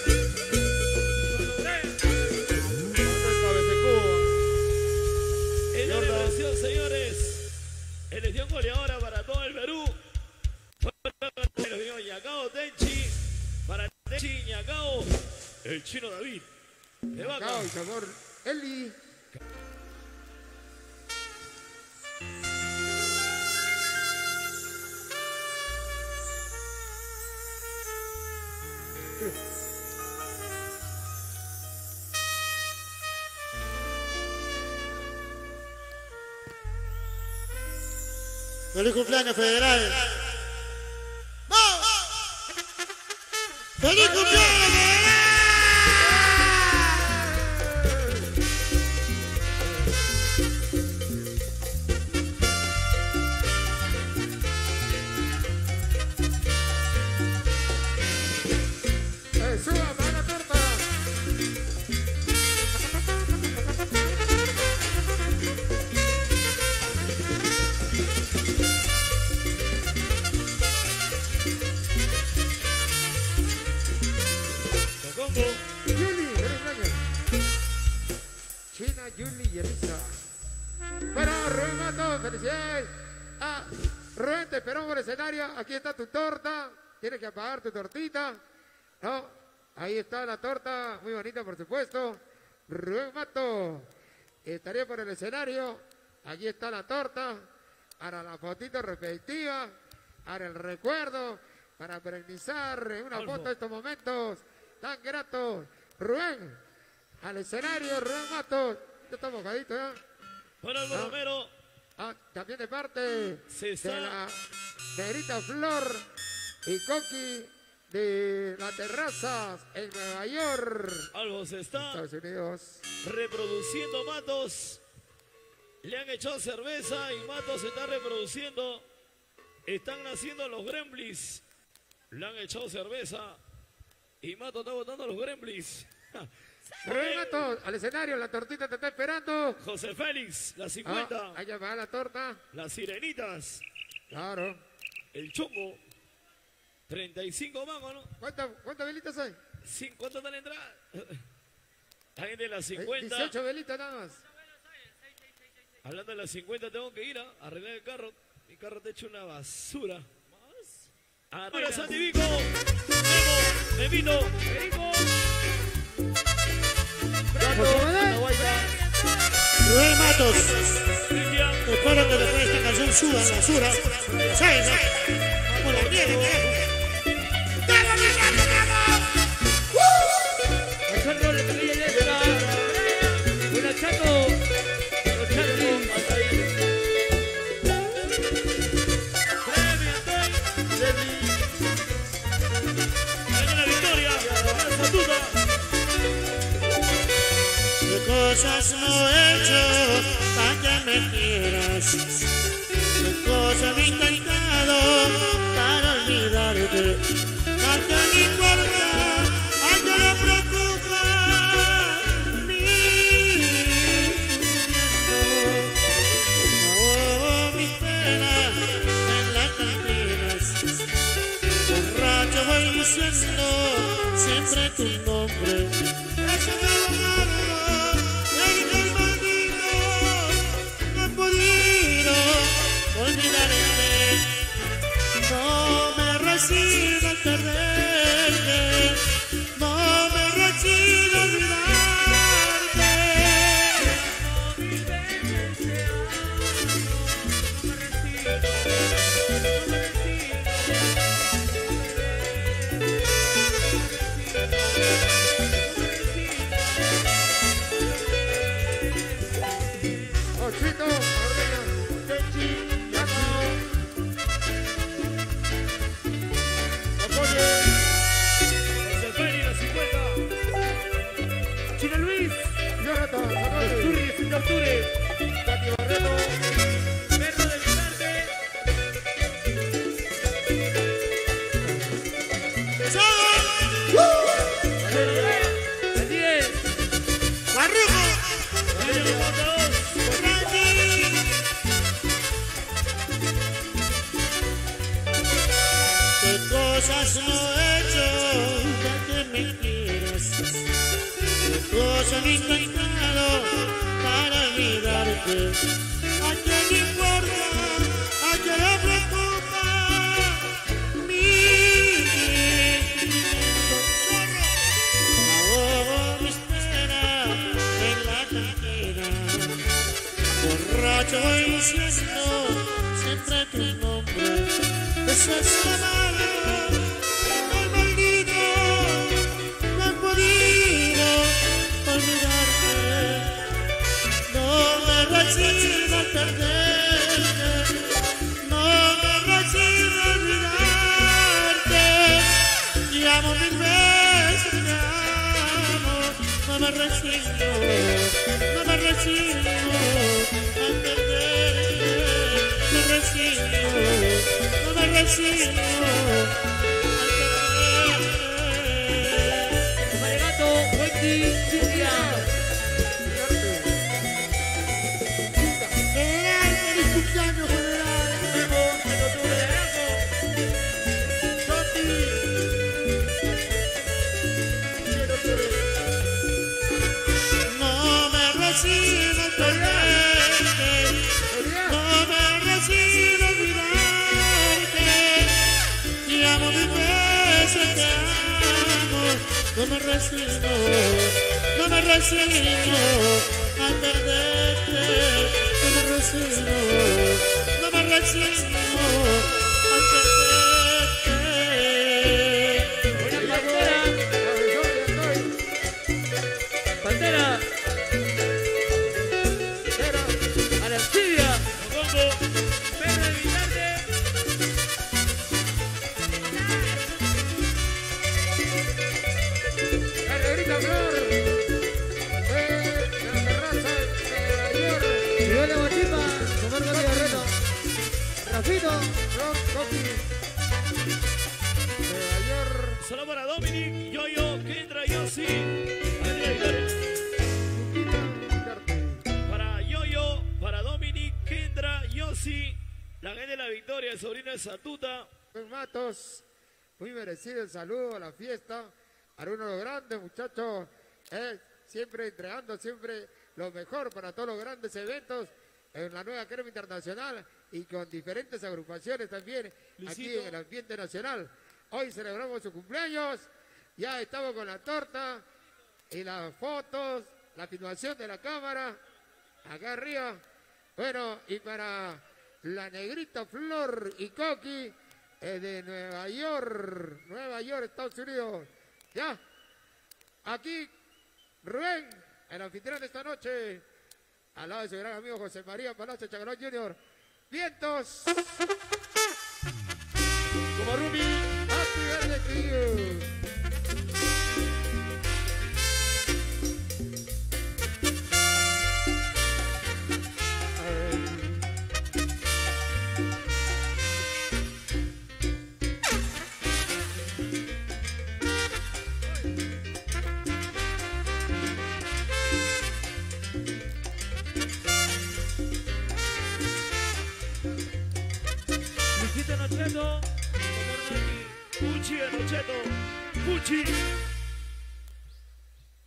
Elección goleadora para todo el Perú. Ñacao Tenchi, para Tenchi Ñacao, el chino David. Ñacao y sabor Eli. ¡Feliz cumpleaños, Federal! ¡Vamos! ¡Feliz cumpleaños, Federal! ¡Suba para la torta! Yuli, feliz año. China, Yuli y Elisa. Bueno, Rubén Matos, felicidades. Rubén, te esperamos por el escenario. Aquí está tu torta. Tienes que apagar tu tortita. ¿No? Ahí está la torta. Muy bonita, por supuesto. Rubén Matos. Estaría por el escenario. Aquí está la torta. Ahora la fotito respectiva. Ahora el recuerdo. Para prendizar en una foto de estos momentos tan gratos. Rubén, al escenario, Rubén Matos. Ya está mojadito, ¿ya? Bueno, Albo Romero. También de parte de la Negrita Flor y Coqui de las terrazas en Nueva York. Algo se está Estados Unidos. reproduciendo Matos. Le han echado cerveza y Matos se está reproduciendo. Están naciendo los gremlins. Le han echado cerveza y Matos está botando a los gremlins. Rubén Matos, al escenario, la tortita te está esperando. José Félix, la 50. Allá va la torta. Las sirenitas. Claro. El chongo. 35 mangos, ¿no? ¿Cuántas velitas hay? ¿Cuánto está la entrada? La gente de las 50. 18 velitas nada más. Hablando de las 50, tengo que ir a arreglar el carro. Mi carro está hecho una basura. Ahora Santi Vico. Memito. Rubén Matos, espero que después de esta canción suban la basura. ¿Sabes? Como la mierda, Victoria, cosas no he hecho para que me quieras? ¿Qué cosas me he intentado para olvidarte? ¿A qué me importa? ¿A qué le preocupa mi sufrimiento? Ahogo mis penas en las cantinas, borracho voy diciendo siempre tu nombre. Eso me amargo, el maldito, no he podido olvidarte. No me resisto a perderte, no me resisto a olvidarte. Ochito, Ordeña, Techi, Yaco. Apoye. Se fue la 50. Chino Luis, Jonathan, Sanote. Turri, sin torture. Tati Barreto. Perro de mi parte. Daniel, ¡Barrujo! ¿Qué cosas no he hecho para que me quieras? ¿Qué cosas me he intentado para olvidarte? ¿A qué me importa? ¿A qué le preocupa mi sufrimiento? Ahogo mis penas en la cantina, borracho voy diciendo siempre tu nombre. Eso es amargo, el maldito, no he podido olvidarte. No me resisto a perderte, no me resisto a olvidarte. Te amo mil veces, te amo, no me resisto a perderte, no me resisto. No me resisto Gato, Wendy, Cintia. general, feliz cumpleaños, general. No me resisto a perderte, no me resisto a olvidarte. Te amo mil veces, te amo. No me resisto a perderte. No me resisto a perderte. Buena Pantera, Pantera, Arancibia, Perro de mi parte. La negrita Flor. De la terraza de Nueva York. Nivel de Guachipa, Tomar Cati Barreto. Rafito, Ron Coqui. Nueva York. Solo para Dominic, Yoyo, Kendra, Yossi. Para Yoyo, para Dominic, Kendra, Yossi. La gente de la victoria, el sobrino de Satuta. Matos, muy merecido el saludo a la fiesta, a uno de los grandes muchachos, siempre entregando siempre lo mejor para todos los grandes eventos en la nueva crema internacional y con diferentes agrupaciones también aquí Luisito. en el ambiente nacional. Hoy celebramos su cumpleaños, ya estamos con la torta y las fotos, la filmación de la cámara, acá arriba. Bueno, y para la negrita Flor y Coqui, de Nueva York, Estados Unidos. Ya, aquí Rubén, el anfitrión de esta noche, al lado de su gran amigo José María Palacio Chacarón Jr. Vientos. Como Rumi, happy birthday to you.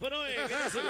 Bueno, en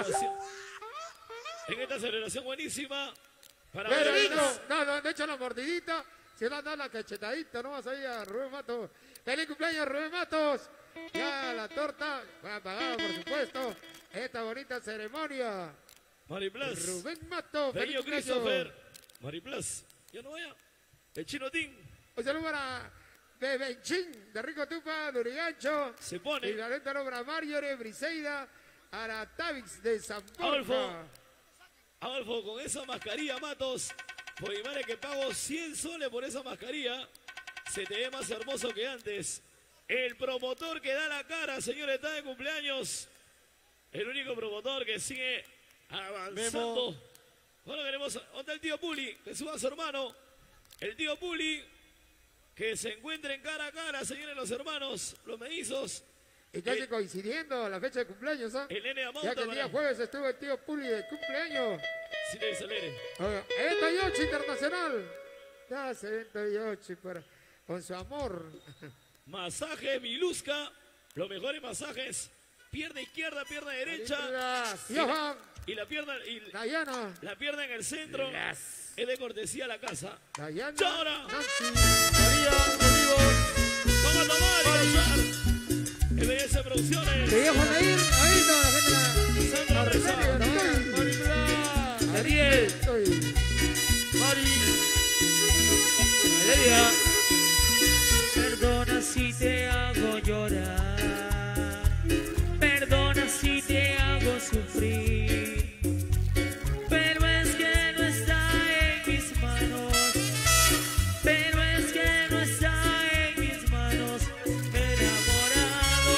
esta celebración buenísima. Para Pero ver- no echa la mordidita, si no da la cachetadita, no vas ahí a Rubén Matos. ¡Feliz cumpleaños, Rubén Matos! Ya la torta, va pagada por supuesto, esta bonita ceremonia. Mariplas. Rubén Matos, feliz Bello cumpleaños. Christopher. Mariplas. Ya no vaya. El chino Tim Un saludo para Bebenchín, de Rico Tupa, de Urigancho. se pone. Y la neta nombra Marjorie Briseida, Aratavix de San Adolfo. Borja. Adolfo, con esa mascarilla, Matos. Por mi madre que pago 100 soles por esa mascarilla. Se te ve más hermoso que antes. El promotor que da la cara, señor, está de cumpleaños. El único promotor que sigue avanzando. Bueno, queremos. ¿Dónde está el tío Puli? Que suba a su hermano. El tío Puli. Que se encuentren cara a cara, señores, los hermanos, los mellizos. Y casi coincidiendo la fecha de cumpleaños, ¿ah? El nene Ya Amauta. que el día jueves estuvo el tío Puli de cumpleaños. Sí, le dice el nene. Oiga, evento Yochi Internacional. Ya hace evento Yochi con su amor. Masaje Miluska. Los mejores masajes. Pierna izquierda, pierna derecha. Johan, Y la pierna, Dayana, la pierna en el centro. Es de cortesía a la casa. Dayana, Chora. Nancy. María, Olivos. Vamos a tomar y gozar. MBS Producciones. Te dejo Nair, ahí está la gente. Sandra Reza. Mariplas. Ariel. Estoy. Mari. Valeria. Perdona si te hago llorar. Perdona si te hago sufrir. Pero es que no está en mis manos. Pero es que no está en mis manos. Me he enamorado.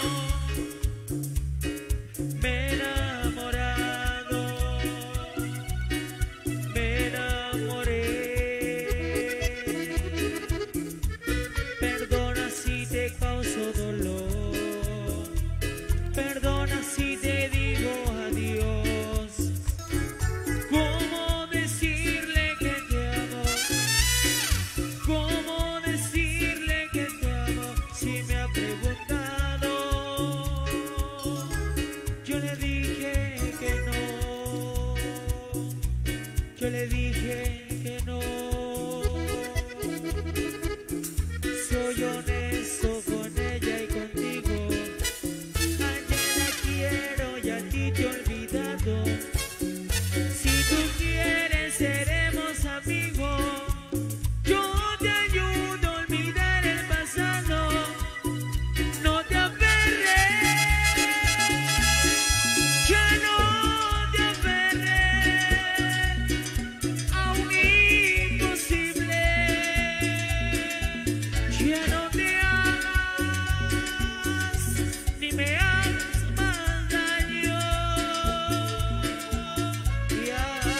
Me he enamorado. Me enamoré. Perdona si te causo dolor. Perdona si te digo adiós. ¿Cómo decirle que te amo? ¿Cómo decirle que te amo? Si me ha preguntado, yo le dije que no. Yo le dije que no. Soy honesto con ella y contigo. A ella la quiero y a ti te he olvidado. Si tú quieres seremos amigos. Yo te ayudo a olvidar el pasado. No te aferres. Ya no te aferres a un imposible. Ya no te hagas ni me hagas más daño. Ya no.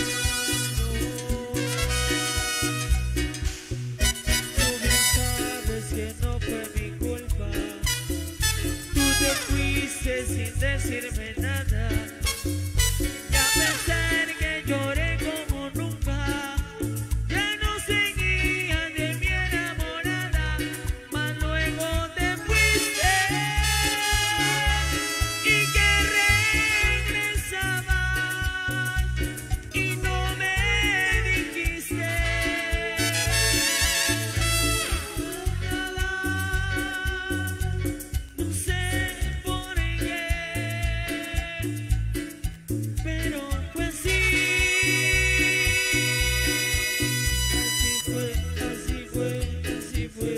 Tú bien sabes que no fue mi culpa. Tú te fuiste sin decirme nada. Y a pesar que lloré como nunca, ya no seguía de mi enamorada. Mas luego te fuiste y que regresabas y no me dijiste nada. No sé por qué, pero fue así. Así fue, así fue.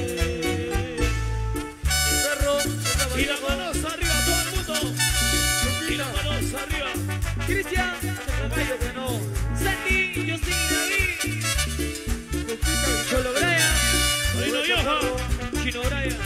Perro. Y las manos arriba, todo el mundo. Y las manos arriba. Cristian, te prometo que no. Santi, yo soy David. Cholo Brian. Marino Vieja. Chino Brian.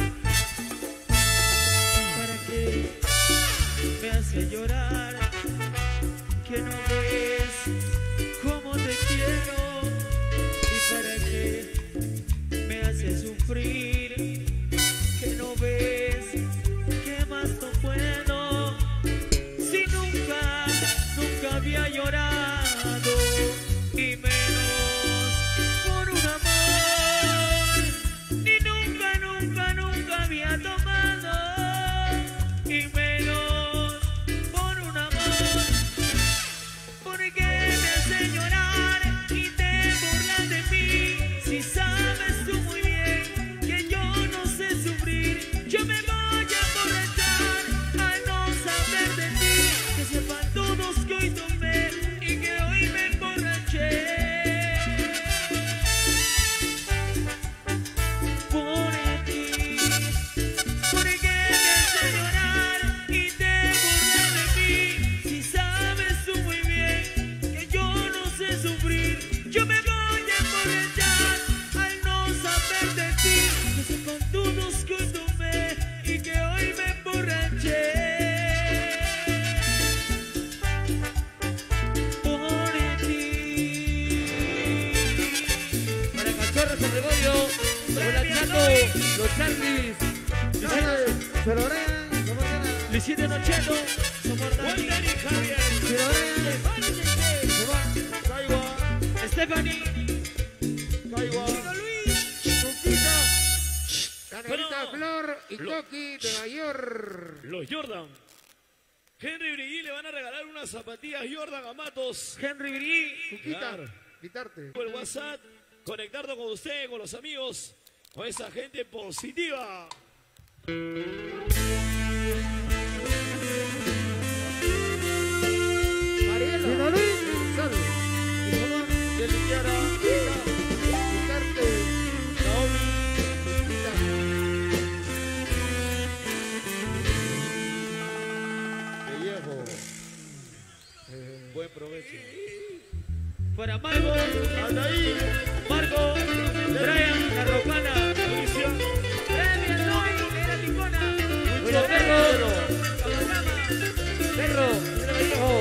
¿Para qué me hace llorar? Que no ves cómo te quiero. ¿Y para qué me hace sufrir? Que no ves que más no puedo. Si nunca había llorado. Y menos por un amor. Ni nunca había tomado. Y menos Hola, Chato, los Charlies. Se lo bregan, como quiera. Luisito Nocheto, somos Dani. Walter y Javier. Se lo bregan. Se va. Caiwa. Stephanie. Caiwa. Cuquita. Canelita Bueno, Flor y Toki de Nueva York. Los Jordan. Henry Brillí le van a regalar unas zapatillas Jordan a Matos. Henry Brie. Cuquita, Claro. quitarte. Por el WhatsApp, conectarnos con usted, con los amigos, con esa gente positiva. Mariela. Sol. Y como de Liliana. Quitarte. Naomi. Cuquita. De viejo. Buen provecho. Para Margo. Anda ahí. Margo. Brian, la Rocana. Munición. Brian, Noy, era Ticona. Mucho Perro. perro. Cabalgama. Perro. Mira, viejo.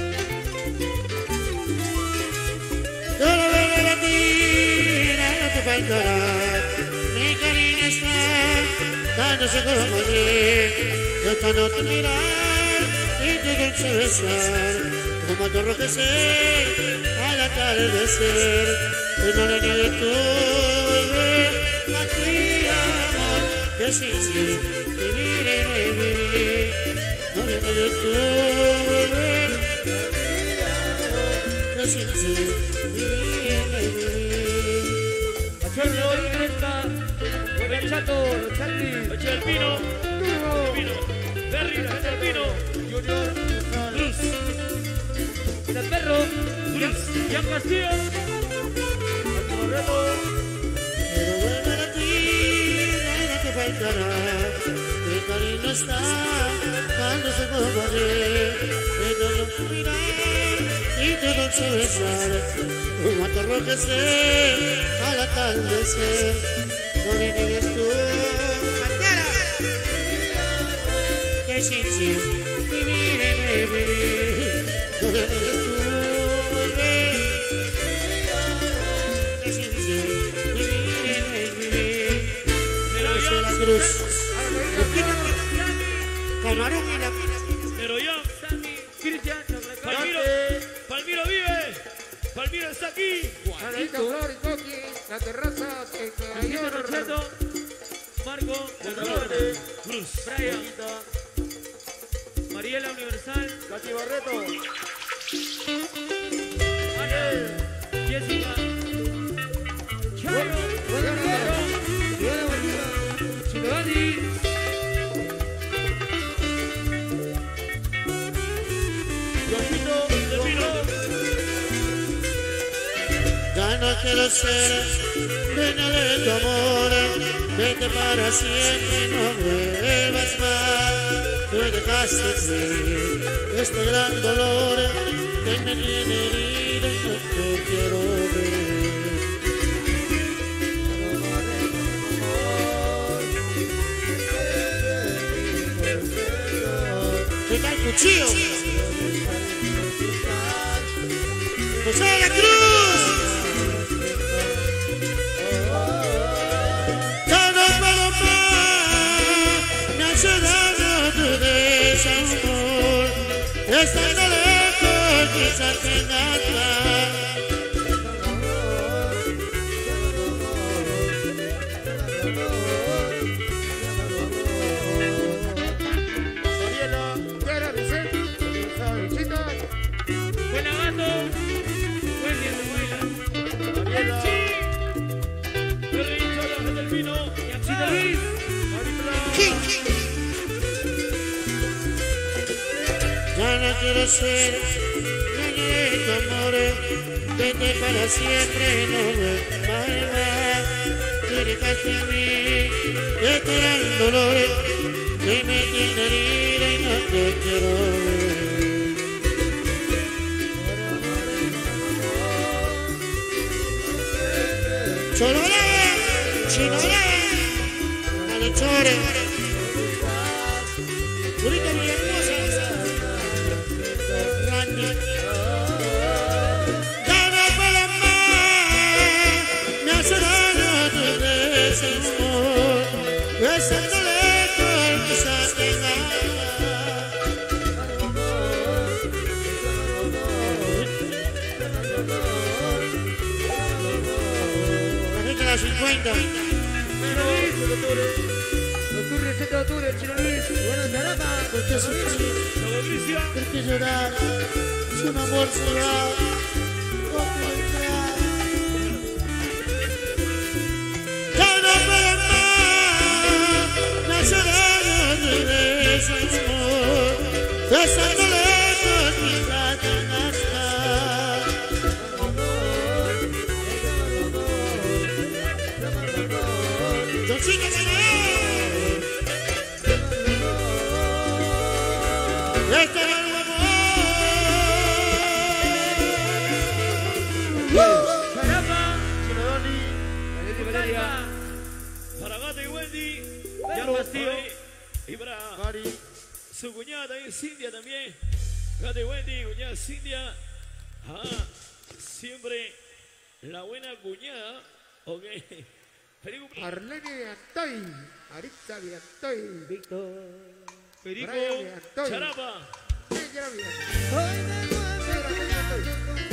Todo lo de ti, nada te faltará. Mi cariño está dándose como ayer. Esta noche mirar y tu dulce besar, como tu enrojecer al atardecer. Y no le niegues tu volver a ti, amor, que sin ti viviré, vivir. No le niegues tu volver que sin ti viviré, vivir. Achorro y Cresta. Con el Chato, los Charlies. Eche el Pino. Pino. Berry, la gente del Pino. Junior. Cruz. El Perro. Jan Castillo. Pero vuelve a ti, nada te faltará. Mi cariño está cuando se ayer. De todo mirar y tu dulce besar, como te enrojecer al atardecer. No le niegues tú, Pantera, que sin ti viviré, vivir. No le niegues tú, volver, que sin ti viviré, vivir. Pero Hacia la ya. cruz, camarón y la Pero ya. Sammy. Cristian. Palmiro. Palmiro vive. Palmiro está aquí. Canelita Flor y Toki. La terraza de Nueva Luisito York. Nocheto. Margo. González. Cruz. Brian. Mariela Universal. Katy Barreto. Ana. Jessica. Charo. Buena Charo. Buena Bolívar. Chilodani. Jorgito de Pino. Ya no quiero ser dueño de tu amor, vete para siempre y no vuelvas más. Tú dejaste en mí este gran dolor que me tiene herido y no te quiero ver. ¿Qué tal, cuchillo? José de la Cruz. Ya no puedo más, me hace daño tu desamor. Estando lejos, quizás tengas más. Mariela. Tera Vicente. Sabichita. Buena gato. Buen día de baila. Mariela. Berry, Cholo, la gente del Pino. Yaxito Luis. Ya no quiero ser dueño de tu amor, vete para siempre, no vuelvas más. Tú dejaste en mí este gran dolor que me tiene herida y no te quiero ver. Chororé, chororé, malhechores, purita mi hermosa, Randy. Ya no puedo más, me hace daño tu beso. Guainda. Octubre, 7 de octubre, Chino Luis. Buenas tardes. Porque es un chico, Todo Cristian. porque llorar es un amor cerrado. ¿Dónde entrar? Ya no puedo más, nacerá de ese amor, besándole con mi canasta. Don Chico, este es el amor. Caramba. Chino Doni. Valeria. Para Gata y Wendy. Pedro Castillo. Y para Mari. su cuñada y Cintia también. Gata y Wendy, cuñada Cintia. Ah, siempre la buena cuñada. Ok. Feliz cumpleaños. Arlene Antoy. Aritza Antoy. Víctor. Perico Brian Antoy. Charapa. Negra Antoy. Hoy de nuevo Negra Antoy.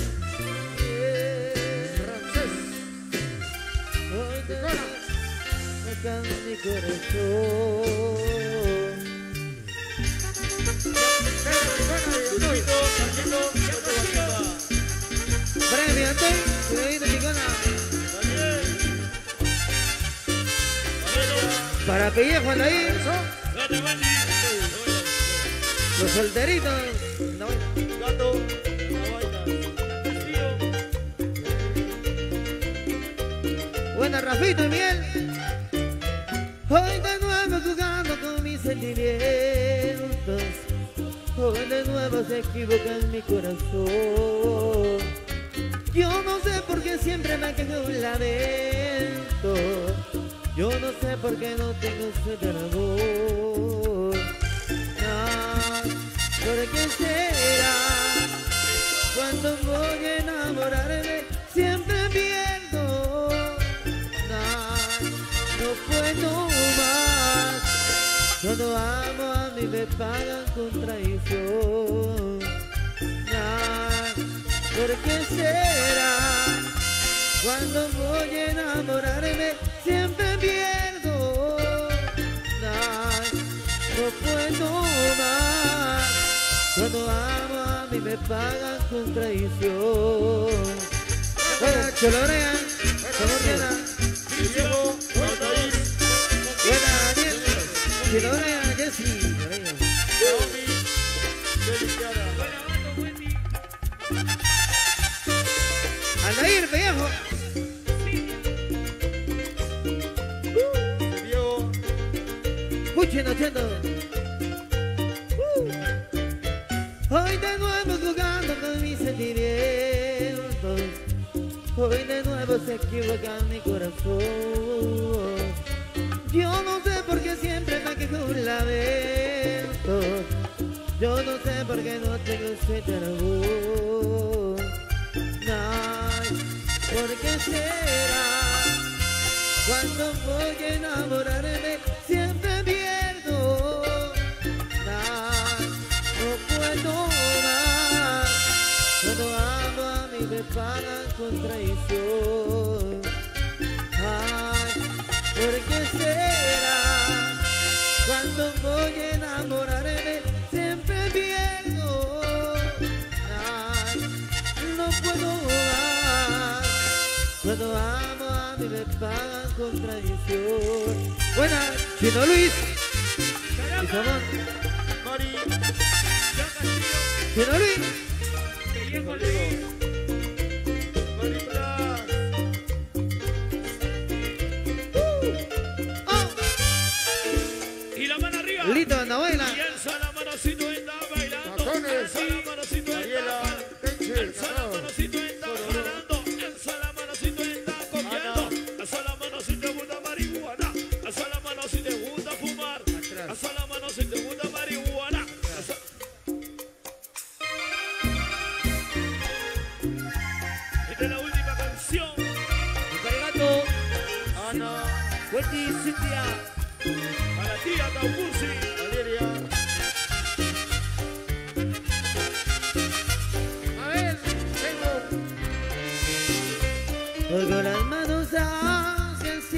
Francés. Hoy de Nicola. nuevo acá en mi corazón. Negra Nicola Antoy. Premio Antoy, cuidadito Chicona. Para Pellejo anda ahí, Gata y Wendy. los solteritos. No, Gato. buena Rafito y Miel. Hoy de nuevo jugando con mis sentimientos. Hoy de nuevo se equivoca en mi corazón. Yo no sé por qué siempre me quejo un lamento. Yo no sé por qué no tengo sed de amor. Ah, ¿por qué será? Cuando voy a enamorarme siempre pierdo. Nah, no puedo más. Cuando amo a mí me pagan con traición. Nah, ¿por qué será? Cuando voy a enamorarme siempre pierdo. Nah, no puedo más. Cuando amo a mí me pagan con traición. Buena Cholorea, Cholorea, Diego. Altair. buena Daniel, Cholorea, Jessy, Cholorea. Naomi. Delicada. Aldair, viejo. Diego. Escuchen, ochendo. Hoy de nuevo jugando con mis sentimientos. Hoy de nuevo se equivoca mi corazón. Yo no sé por qué siempre me quejo un lamento. Yo no sé por qué no tengo sed de amor. Ay, ¿por qué será? Cuando voy a enamorarme siempre pierdo. Ay, no puedo más. Cuando amo a mí me pagan con traición. Ay, ¿por qué será? Cuando voy a enamorarme siempre pierdo. Ay, no puedo más. Cuando amo a mí me pagan con traición. Buena, Chino Luis. Y Samón. Mari. Chino Luis. Mari Blas. Oh, Y la mano arriba. Lito, Nahuela. Y alza la manocito, está bailando. Tacones. Alza la manocito, Mariela. está Tenche. alza la manocito, está jalando. Alza la manocito, está comiendo. Alza la mano si te gusta marihuana. Alza la mano si te gusta fumar. Atrás. Alza la mano si te gusta marihuana. Alza- Esta es la última canción. Gato. Ana. Wendy, Cintia. Para ti, Ataucusi. Valeria. A ver, tengo. Oigo las manos hacia el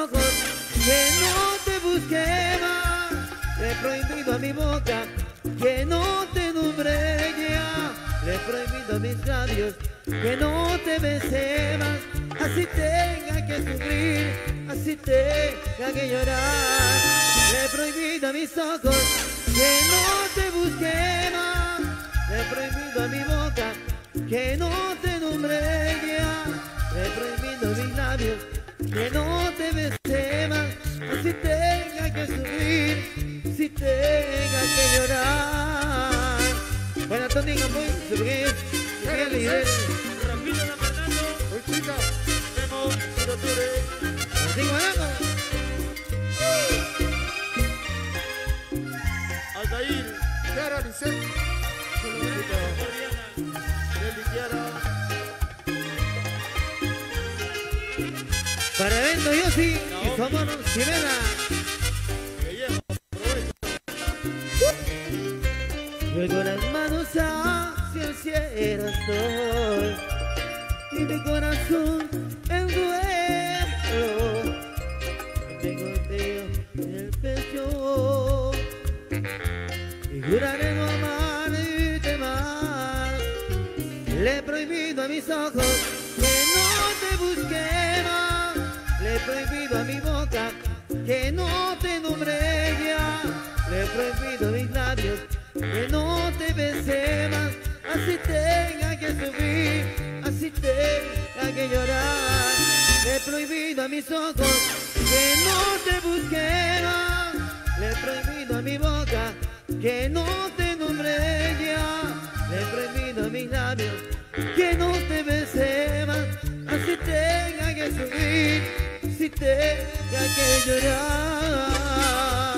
ojos que no te busque más. Le he prohibido a mi boca que no te nombre ya. Le he prohibido a mis labios que no te bese más. Así tenga que sufrir, así tenga que llorar. Le he prohibido a mis ojos que no te busque más. Le he prohibido a mi boca que no te nombre ya. Le he prohibido a mis labios que no te bese más. Así tenga que sufrir, así tenga que llorar. Bueno, Tony, muy subir, qué líder. Rapito de Fernando. Muy chica. Memo, Tirotore. Así ganando. Altair. Clara Lisset. Nelly Kiara. Para evento Yossi y su amor Ximena. Que lleva. Yo con las manos hacia el cielo estoy y mi corazón en duelo. Me golpeo en el pecho y juraré no amarte más. Le he prohibido a mis ojos que no te busque más. Le he prohibido a mi boca que no te nombre ya. Le he prohibido a mis labios que no te bese más. Así tenga que sufrir, así tenga que llorar. Le he prohibido a mis ojos que no te busque más. Le he prohibido a mi boca que no te nombre ya. Le he prohibido a mis labios que no te bese más. Así tenga que sufrir, así tenga que llorar.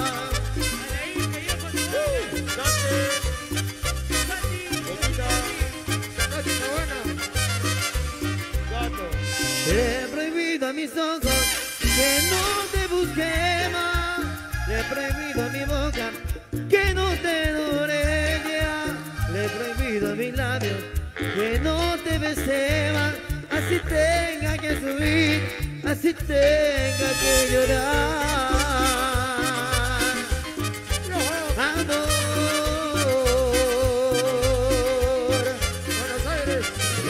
Le he prohibido a mis ojos que no te busque más. Le he prohibido a mi boca que no te dure ya. Le he prohibido a mis labios que no te bese más. Así tenga que subir, así tenga que llorar. Amor. Buenos Aires.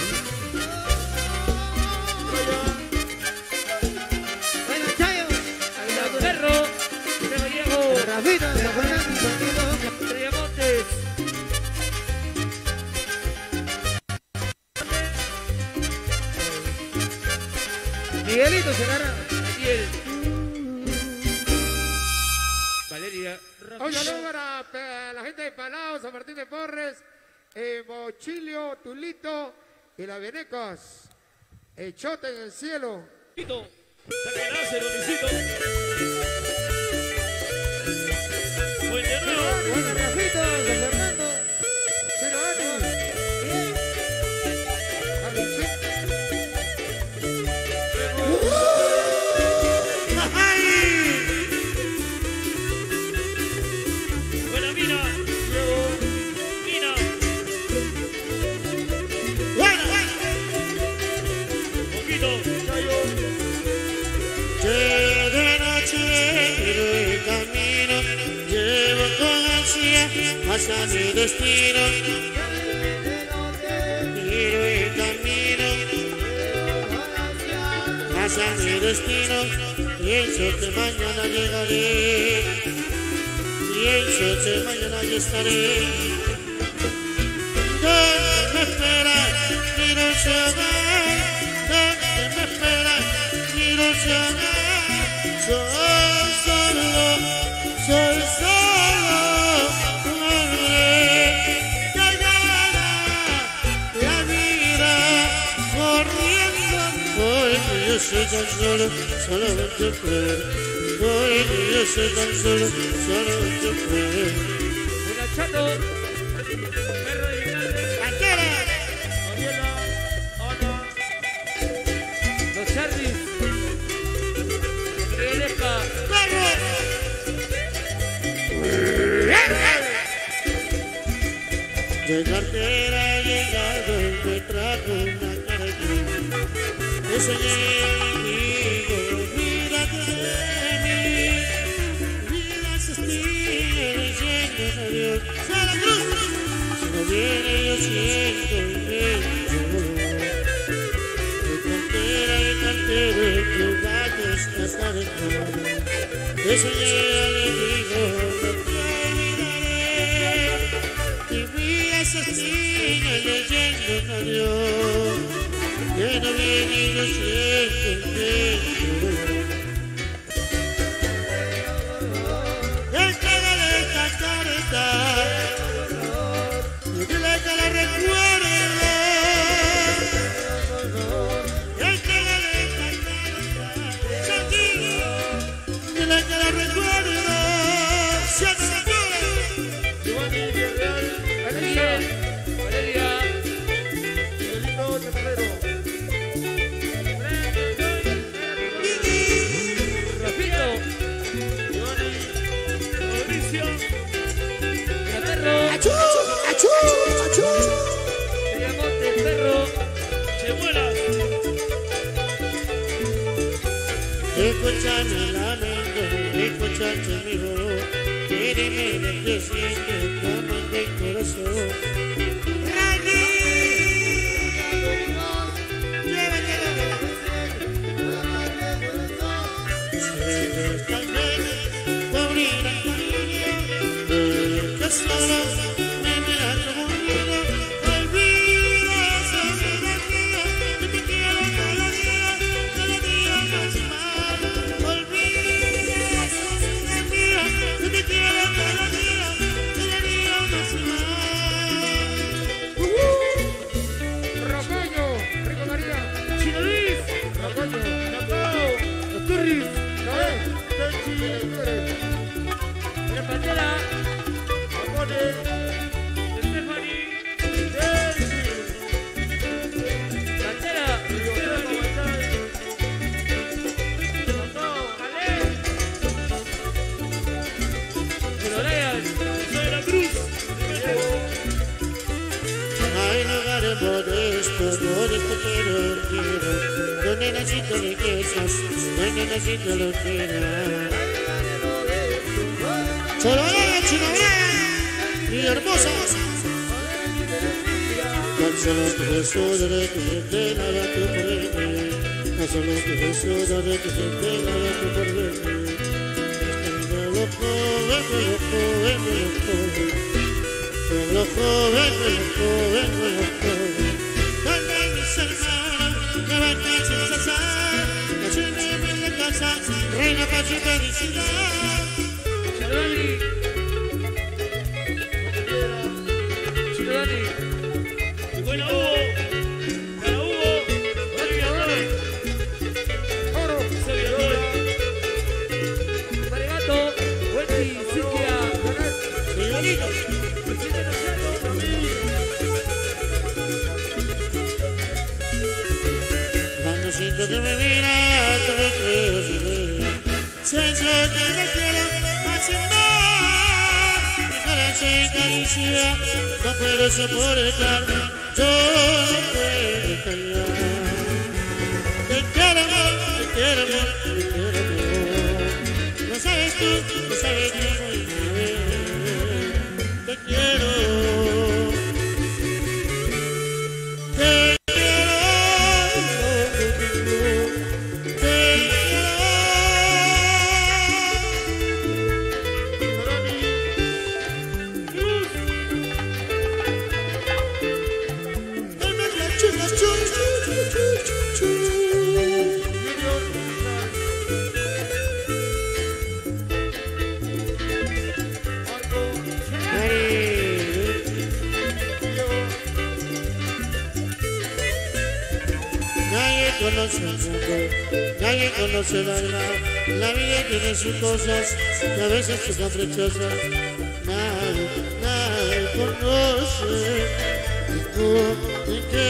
Bueno, Chayo, Perro. Pero Diego. Rafita, San Fernando, Santiago. Triamontes. Miguelito se agarra. Daniel. Valeria. Un saludo para la gente de Palau, San Martín de Porres, Mochilio, Tulito y las Venecas. El Chote en el cielo. Luisito. San Ignacio, Luisito. Buen de nuevo. Bueno, Rafito, San Fernando. Pero Ani. Buena Mina. Mina. Poquito. Que de noche miro el camino, llevo con ansia hacia mi destino. Miro el camino hacia mi destino. Pienso que mañana llegaré. Pienso que mañana ya estaré. ¿Dónde me espera? Miro su hogar. ¿Dónde me espera? Miro su hogar. Soy solo, hombre. Ya llegará la vida corriendo. Hoy que yo soy tan solo, solamente puedo. Hoy que yo soy tan solo, solamente puedo. Una Chato. Perro de Vinagre. ¡Cantera! Mariela. Ana. Los Charlies. Rebeca. ¡Perro! De cartera he llegado y me trajo una carretera. Te soñé, amigo, mírate. viene yo siento el viento. De cantera y cantero tu gato está adentro. Eso ya le digo, no te olvidaré. Y vi a esas niñas leyendo un adiós. Que no viene yo siento el viento. Entrégale esta carta y dile que la recuerde. Entrégale esta carta, Santiago, dile que la recuerde. Si no se puede, Giovanni Villarreal, Alicia, Valeria, Miguelito Chaparrero. Rafito, Giovanni, Mauricio, el perro, ¡achú! ¡achú! ¡achú! Triamonte, el perro, Chemuelas, Escuchame el lamento, escuchate mi voz, quédeme lo que siente, como en mi corazón. Rani, llévatelo. Sientes tal vez cubrir el cariño, que solo me miras como un niño. Olvida esa vida mía, que te quiero cada día más y más. Olvida esa vida mía, que te quiero cada día más y más. Rocoño, Rico María, Chino Luis, Rocoño, Capao, los Turris, Noé, Tenchi, la Pantera, Ramone, Stephanie, Tenchi, Pantera, Stephanie, Calé, Brian, de la Cruz, Hay lugares modestos, pero quiero, donde necesito riquezas, donde necesito lo quiera. Solo ella, Chino mi hermosa. Tan solo tu beso de tu gente, nada tú por verme. Tan solo tu beso de tu gente, nada tú por verme. Estoy loco, vengo loco, vengo loco. Loco, vengo loco, vengo loco. Donde mis hermanos me van a rechazar, no soy mi humilde casa, reina para su felicidad. Chino Dani, Chino Dani, buena Hugo, para Hugo, Oliviador, Oro, Seviador, Marigato, Wendy, Cintia, Señorito, Presidente Naciano, cuando siento que me mira, todo creo saber. Siento que me quiero hacer más. Mi corazón acaricia, no puedo soportar, yo no puedo callar. Te quiero amor, te quiero amor, te quiero amor. No sabes tú, no sabes tú muy bien. Te quiero. Te quiero. Te Nadie conoce el mundo, nadie conoce la vida tiene sus cosas, y a veces sus caprichosas. Nadie conoce ni qué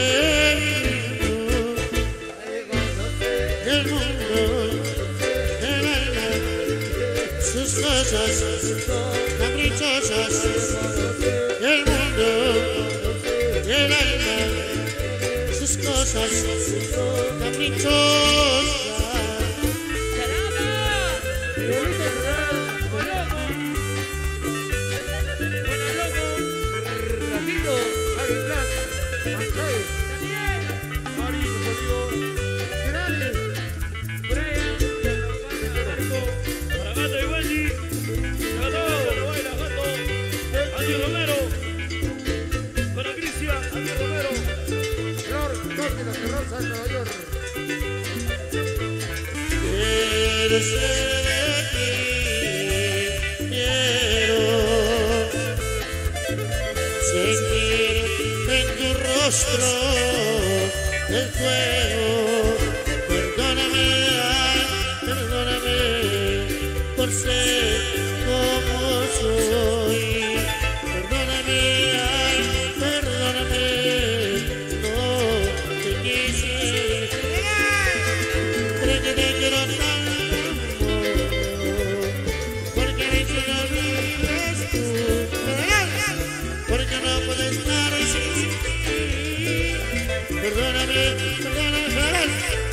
el mundo, el alma, sus cosas caprichosas, el mundo, el alma, sus cosas caprichosas. ¡Caramba! ¡Bonito programa! ¡Loco! ¡Bueno, loco! ¡Rapito! quiero ser de ti, quiero sentir en tu rostro el fuego. Perdóname, ay, perdóname por ser como soy. Perdóname, ay, perdóname, no te quise. Porque te quiero tanto, porque me hizo la vida tú. Porque no puedo estar sin ti. Perdóname, perdóname,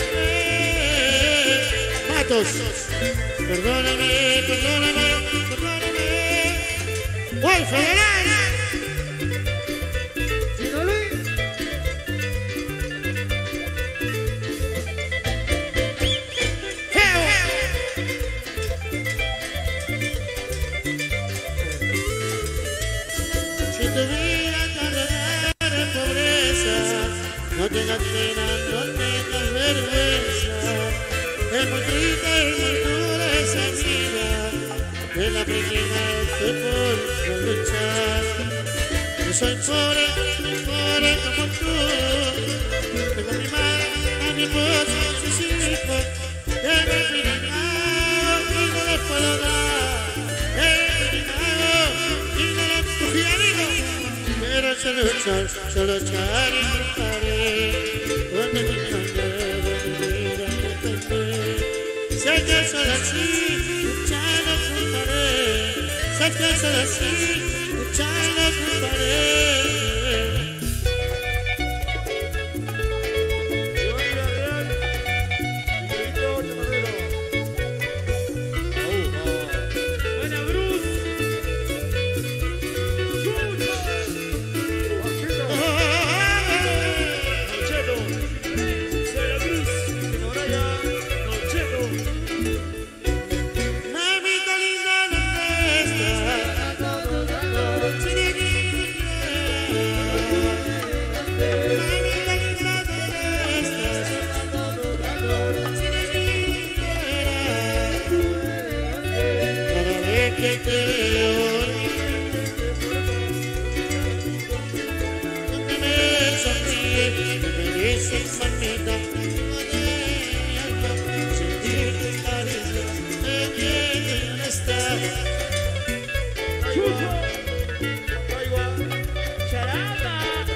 Matos. Perdóname, perdóname, perdóname. ¡Uy, federal! Chino Luis. Si tu vida está rodeada de pobreza, no tengas pena, no tengas vergüenza. Es muy triste y muy dura esa vida de la pequeña que por luchar. Yo soy pobre como tú. Tengo a mi madre, a mi esposa, a sus hijos. Que me cuidan y no les puedo dar. Y no les puedo dar. Pero solo luchar y lucharé. Donde mi vida defender. Sé que solo así, luchando juntaré. Sé que solo así, luchando juntaré. Buena, Bruce. Nocheto, Sara Cruz, Noraya, Nocheto. Mamita linda, ¿dónde estás? Mamita linda, ¿dónde estás? Cada vez que te veo, donde me sonríes, me dices, mamita, sentir tu caricia, me tiene un estado. Charamba.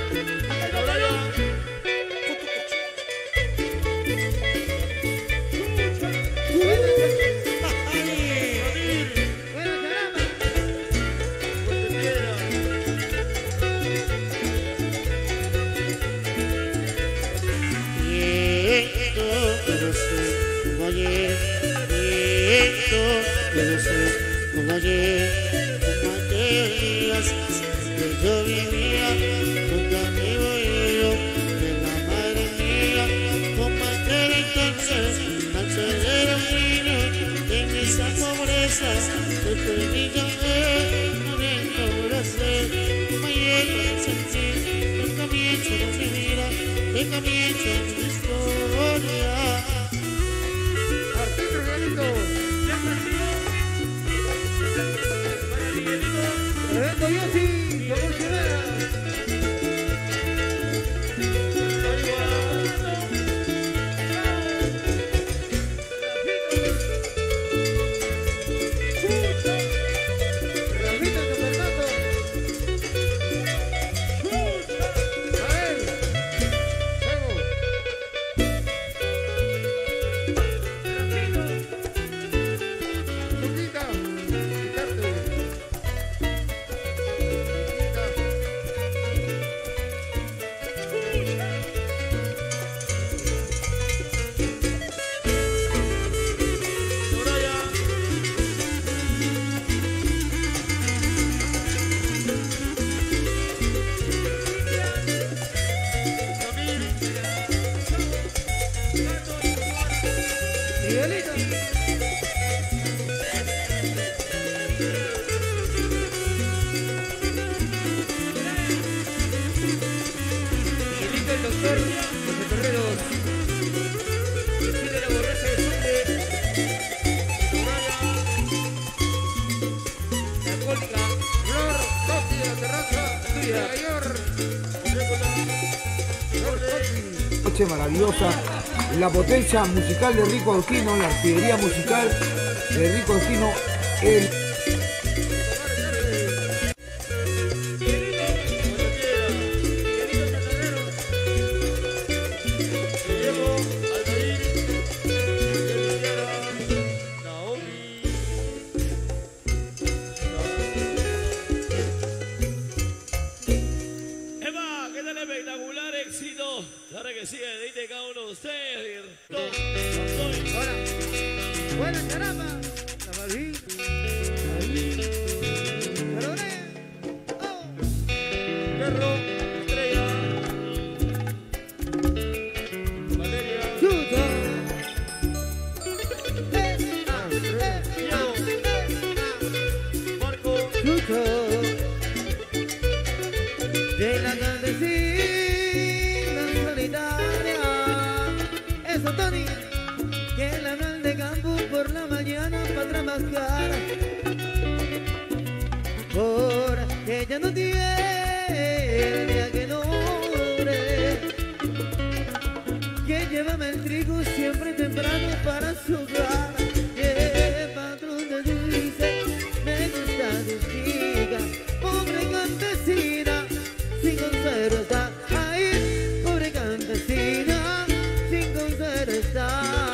Buena caramba. Viento, pero sé como ayer. Viento, pero sé como ayer. Como aquel días que yo vivía junto a mi bollo de la madre mía. Como aquel entonces, al ser un niño en esa pobreza, de niño muriendo por hacer. Como ayer para sentir el comienzo de mi vida, el comienzo de mi historia. Martín Trujillito. Rebeto Yossi, proporcionada. noche maravillosa. La potencia musical de Rico Austino, la artillería musical de Rico Austino, el... Claro que sí, dedite cada uno de ustedes. Ahora, buena charapa. La Malví. Perdone. Oh. Perro, estrella. Valeria. Chuta. Marco. Chuta. De la clandestina solitaria. Eso, Tony. Que la mal de campo por la mañana para trabajar. Porque ella no tiene a que nombre. Que llévame el trigo siempre temprano para su hogar. Que patrón te dice, me gusta tu chica, pobre campesina, sin consuelo está. Ahí, pobre campesina, sin consuelo está.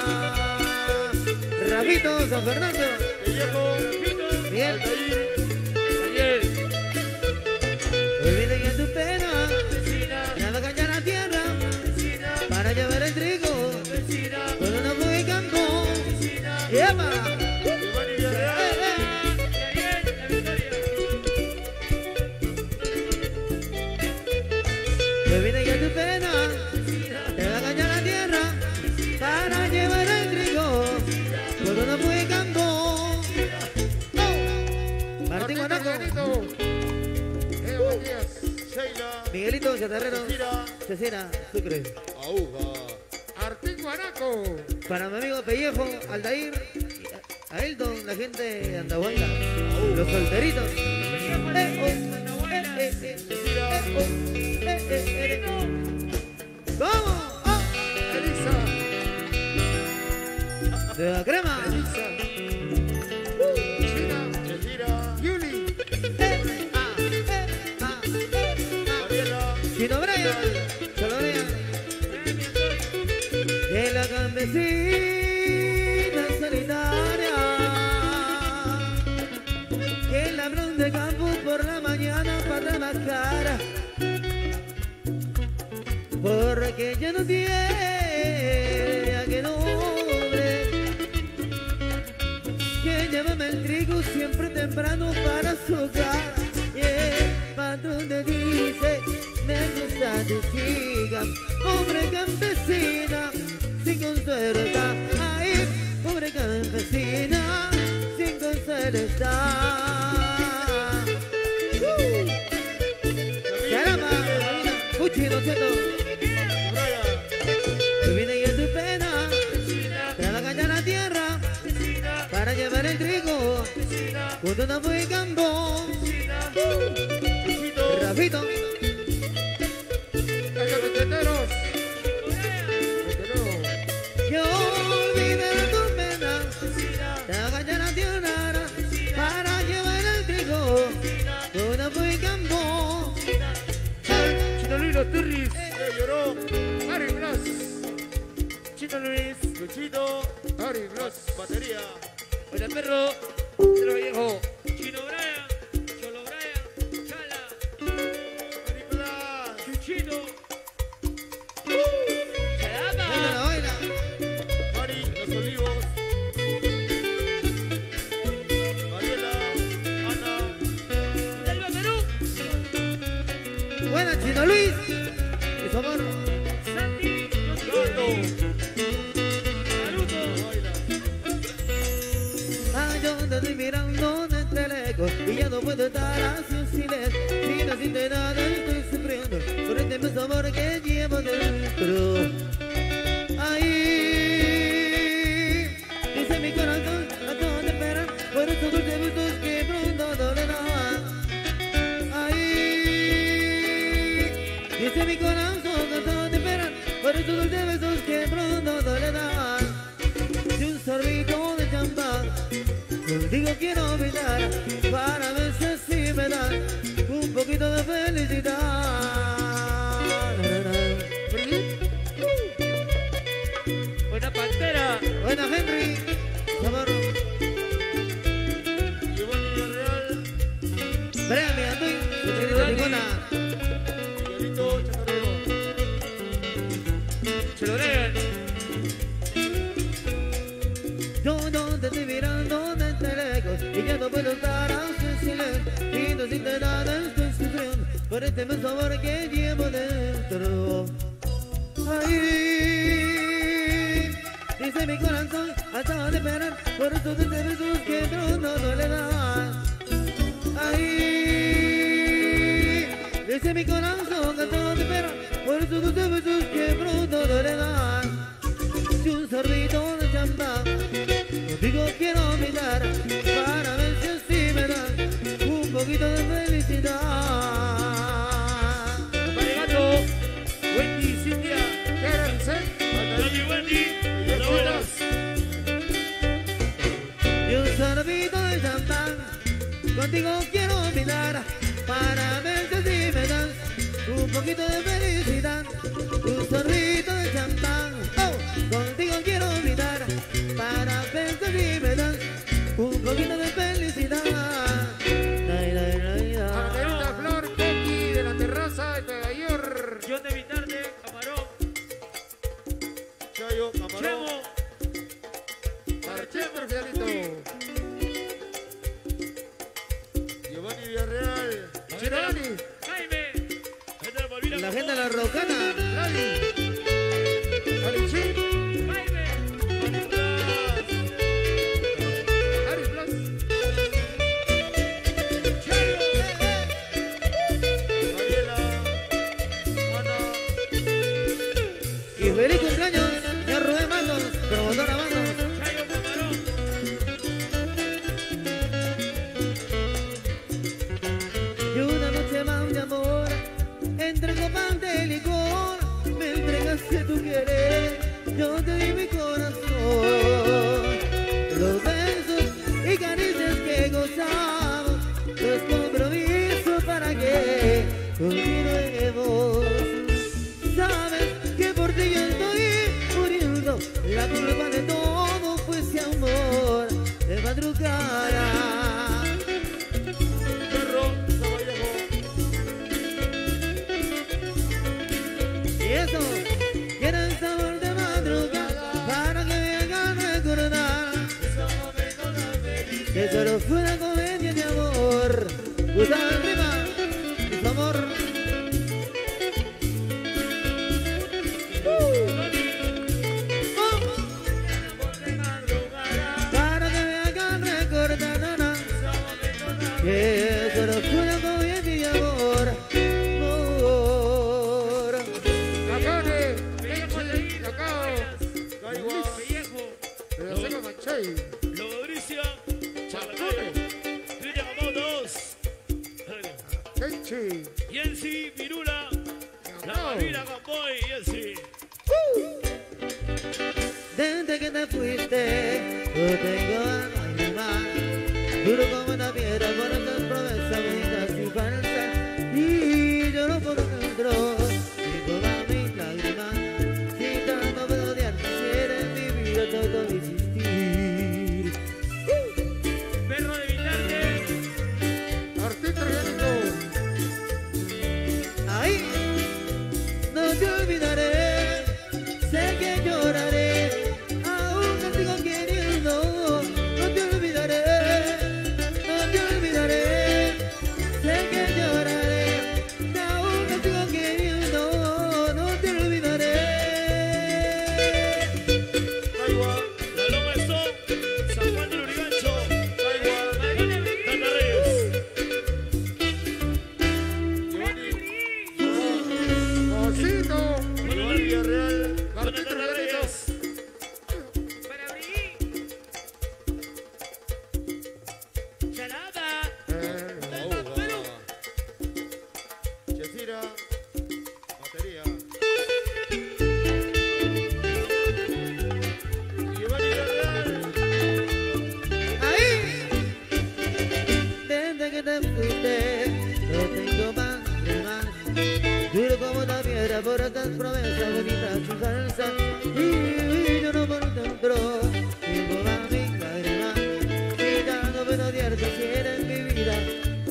Rabito, San Fernando, Miguel, olvide que tu pena, nada caña la tierra, para llevar el trigo, cuando no voy campo, ¡yepa! Olvide que tu pena, nada caña la tierra, para llevar el trigo, cuando no voy campo. Martín Guanaco, Miguelito Chatarrero, Cecina, Sucre. Martín Guanaco. Para mi amigo Pellejo, Aldair, Ailton, la gente de Andahuayla, los solteritos. ¡Vamos! ¡Oh! Elisa. De la crema. Elisa. China. Yuli. Chino Brian, Cholo Brian. De la campesina solitaria, que el ladrón de campo por la mañana para trabajar, porque ya no tiene a que nombre, que llévame el trigo siempre temprano para su hogar. Y el patrón te dice, me gusta tu chica, pobre campesina, sin consuelo está. Ahí, pobre campesina, sin consuelo está. Caramba, Puchi, no siento. Tu vida y en tu pena, trabaja ya la tierra, para llevar el trigo, cuando no voy campo. Rafito. Yo olvidé tu pena, te agaché la tierra para llevar el trigo, cuando fui campo. Chino Luis Los Turris. Lloró. Ari Blas. Chino Luis. Luchito. Ari Blas. Batería. Hola perro. Chino Viejo. Chino Brian. Cholo Brian. Chala. Nicolás. Chuchito. Baila, baila. Mari, Los Olivos. Mariela. Ana. Selva Perú. Buena, Chino Luis. Y su amor. Santi. Gato. Naruto. Ay, yo te estoy mirando desde lejos y ya no puedo estar así en silencio. Si no siento nada, estoy sufriendo por este mismo amor que llevo dentro. Ay, dice mi corazón, a todos te esperan por estos dulces besos que pronto dolerán. Ay, dice mi corazón, a todos te esperan por estos dulces contigo quiero olvidar, para ver si así me dan un poquito de felicidad. Buena Pantera. Buena Henry, amor. Giovanni Villarreal. Brian Mianduy, su querido Ticona. Miguelito Chacarero. Se lo agregan. Yo no te estoy mirando desde lejos y ya no puedo estar así en silencio y no siento nada, estoy sufriendo por este mismo amor que llevo dentro. Ay, dice mi corazón, acaba de esperar por estos dulces besos que pronto no le dan. Ay, dice mi corazón, acaba de esperar por estos dulces besos que pronto no le dan. Y un sorbito de champán, contigo quiero olvidar, para ver si así me dan un poquito de felicidad. Gato, Wendy y Cintia. Quédense. Dani Wendy. Las buenas. Y un sorbito de champán, contigo quiero olvidar, para ver si así me dan un poquito de felicidad. Un sorbito de champán, oh, contigo quiero olvidar, para ver si así me dan un poquito de felicidad. Margarita Flor, Coqui de la terraza de Nueva York. John de Vitarte, Camarón. Chayo, Camarón. Chemo. Marchete, Fialito. Giovanni Villarreal. Chironi. Jaime. Gente de Malvina. La gente de la Rocana. Lali. Alichi. Jaime. Ari Blas. Mariela. Ana. Y feliz cumpleaños de Rubén Matos, promotora Matos. Chayo Camarón. Y una noche más de amor, entre copas de licor, me entregaste tu querer, yo te di mi corazón. Los besos y caricias que gozamos, los compromisos para que continuemos. Sabes que por ti yo estoy muriendo, la culpa de todo fue ese amor de madrugada. Perro. Saballejo. Y eso, quiero el sabor de madrugada para que me hagan recordar que solo fue una comedia de amor. Usa arriba, mi amor. Para que me hagan recordar, na, na, que solo fue una comedia de amor. Amor. Acane. Leche. Cacao. Caigua. Pellejo. De la Seca Manchay. Logricia. Chacone. Cristian Gamón 2. Kenchi. Yensi, Virula. La Cacao. Malvina Gamboy, Yensi. Desde que te fuiste, yo tengo alma y mar, duro como una piedra por estas promesas bonitas y falsas, y lloro por dentro, y todas mis lágrimas, si tanto puedo odiarte, si eres mi vida, todo mi existir. Perro de Vitarte. Artista orgánico. Ahí, no te olvidaré, sé que lloraré, aún te sigo queriendo, no te olvidaré, no te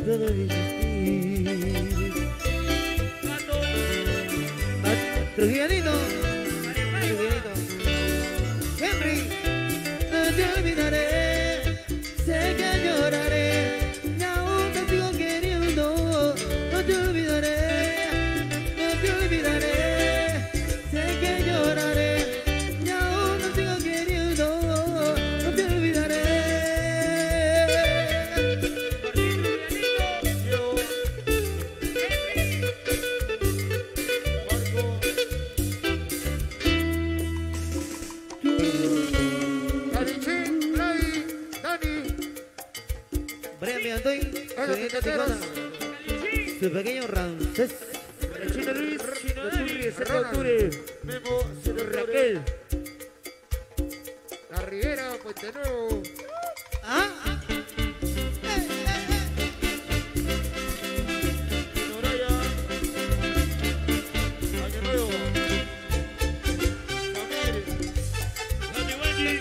puedo resistir. Trujillanito, Trujillanito. Henry, no te olvidaré, sé que lloraré, y aún te sigo queriendo. No te olvidaré, no te olvidaré, sé que lloraré, y aún te sigo queriendo. No te olvidaré. Su pequeño Ramsés, El Chino Luis, Chino Dani, Ronald, Memo, Raquel. La Rivera, Puente Nuevo. Noraya, Año Nuevo. Samir, Dani Wendy.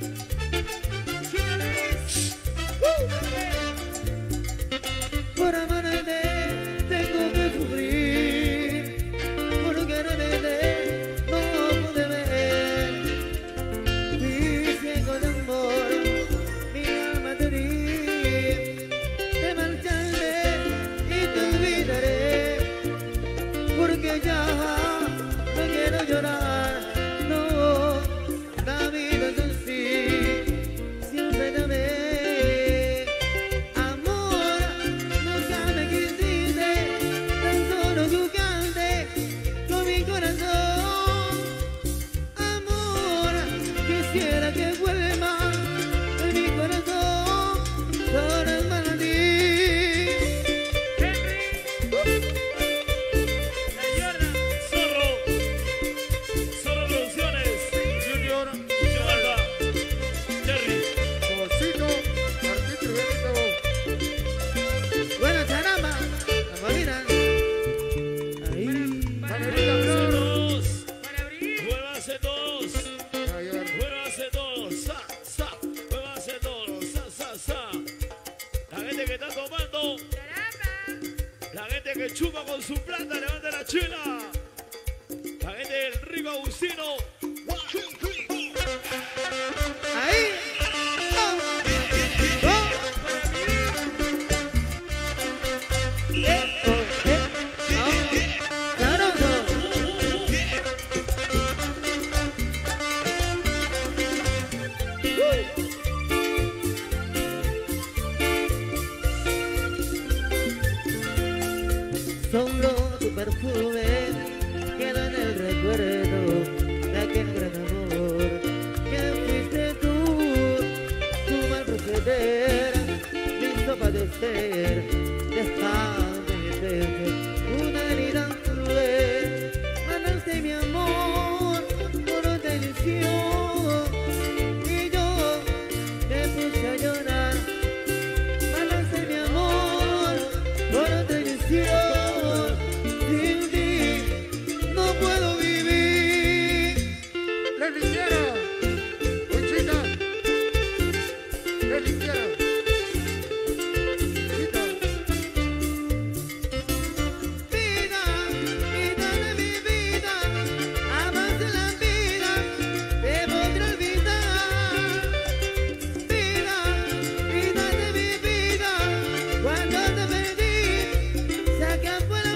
por amarte tengo que sufrir, porque no pude ver, fui ciego de amor, mi alma te di, te marchaste y te olvidaré, porque ya no quiero llorar, no, la vida es así, siempre te amé. Quisiera que vuelva en mi corazón, solo es para ti. Zorro, Zorro Producciones, Junior, Giovanna, Jerry. Josito, Martín Trujillo. Buena charamba, la marina. Ahí. Valerita Flor. Dos, vuélvanse todos, Ayer. vuélvanse todos, vuélvanse todos, La gente que está tomando, la gente que chupa con su plata, levante la chela. La gente del Rico Agustino. Ahí. Solo tu perfume queda en el recuerdo de aquel gran amor que fuiste tú mal proceder, me hizo padecer, dejando en mi pecho una herida cruel, manaste mi amor por otra ilusión y yo me puse a llorar, manaste mi amor por otra ilusión. Sin ti no puedo vivir. La Lisiera. Conchita. La Lisiera. Conchita. Vida, vida de mi vida, amas de la vida, te podré olvidar. Vida, vida de mi vida, cuando te perdí, se acabó el amor.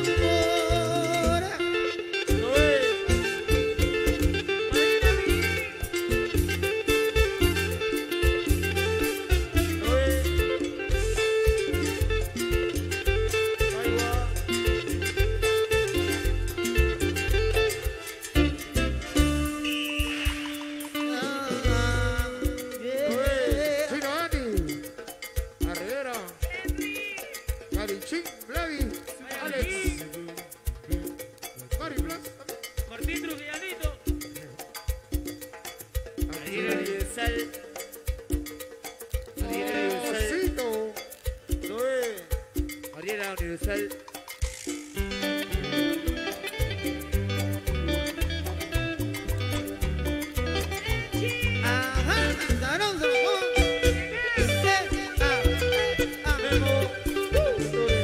Chino Dani. La Rivera. Marichín, Vladi. Alex. Mari Blas. Martín Trujillanito. Marina Universal. Josito. Mariela Universal. Ajá, Zaronzo, Memo,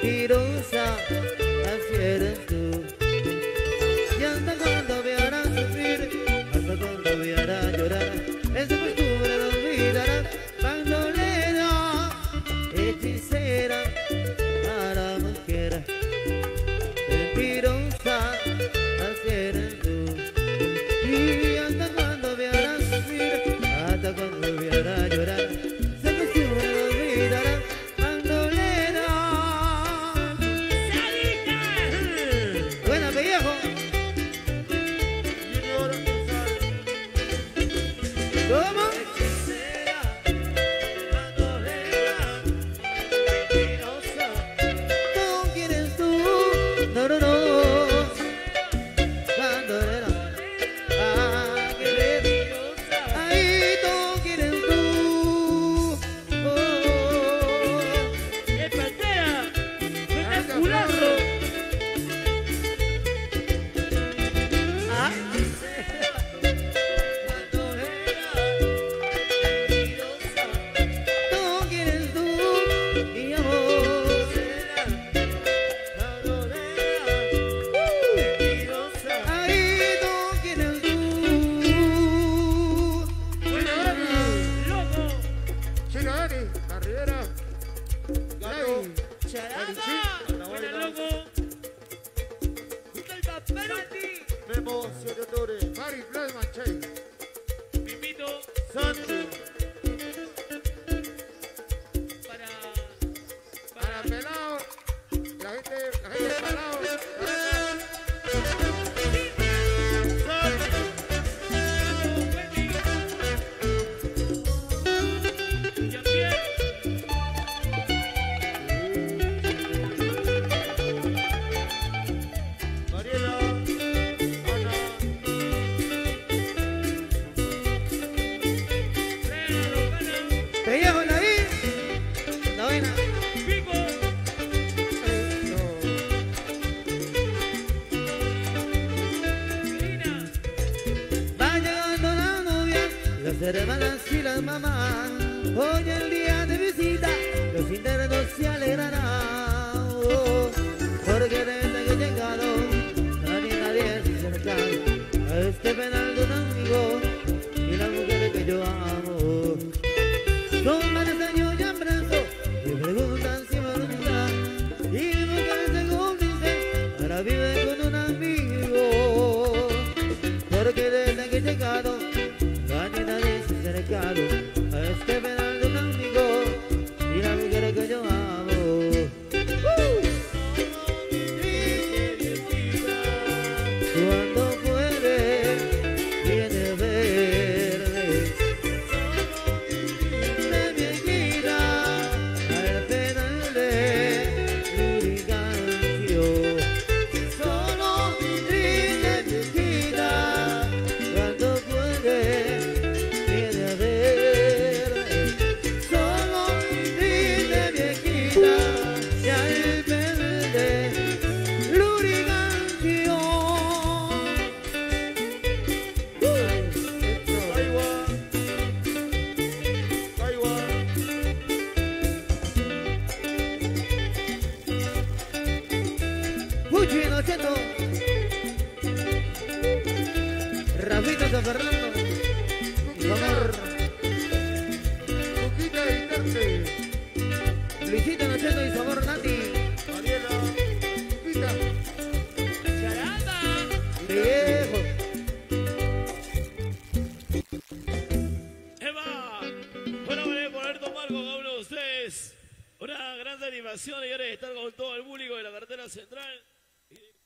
mentirosa, así eres tú. Y hasta cuando me harás sufrir, hasta cuando me harás llorar, esa postura no olvidarás, bandolera, hechicera, para mujer, mentirosa, así eres tú. Y hasta cuando me harás sufrir, hasta cuando me harás llorar, esa postura no olvidarás, bandolera. Buena, pellejo. ¿Cómo? ¿Tú quieres tú? No, no, no. Bandolera. Ah, quieres. Ahí tú quieres tú. Oh. ¡Es pantera! ¡Espectacularlo! Ah. Tú quieres tú y amor. Ahí tú quieres tú. ¡Loco! Chino Dani, la Rivera. Gato. Charanga. ¡Buena, loco! ¡Junta el papel! Memo, 7 octubre. Mari Plus Manchay. Pipito Santi. para... Para pelado. La gente de pelado. Mariela. Ana. Pellejo en la I. La buena. Va llegando la novia, las hermanas y las mamás. Hoy el día de visita, los internos se alegrarán. Oh, porque desde que he llegado, nadie se acerca a este penal de un amigo y la mujer que yo amo. Son varios años ya preso, me preguntan si me olvida y nunca se cómplice, ahora vive con un amigo. Porque desde que he llegado, nadie se ha acercado a este penal de un amigo y la mujer que yo amo. Cuando puede, viene a verme. De viejita al penal de Lurigancio. Solo de viejita, cuando puede, viene a verme. Solo de viejita y al penal de Lurigancio. Aiwa. Aiwa. Puchi Nocheto, Rafito San Fernando, mi amor, Cuquita y Terce. Luisito Nocheto y su amor Nati, Mariela. Cuquita. viejo. ¡Eva! Bueno, voy a poner tomar con cada uno de ustedes una gran animación y ahora estar con todo el público de la cartera central.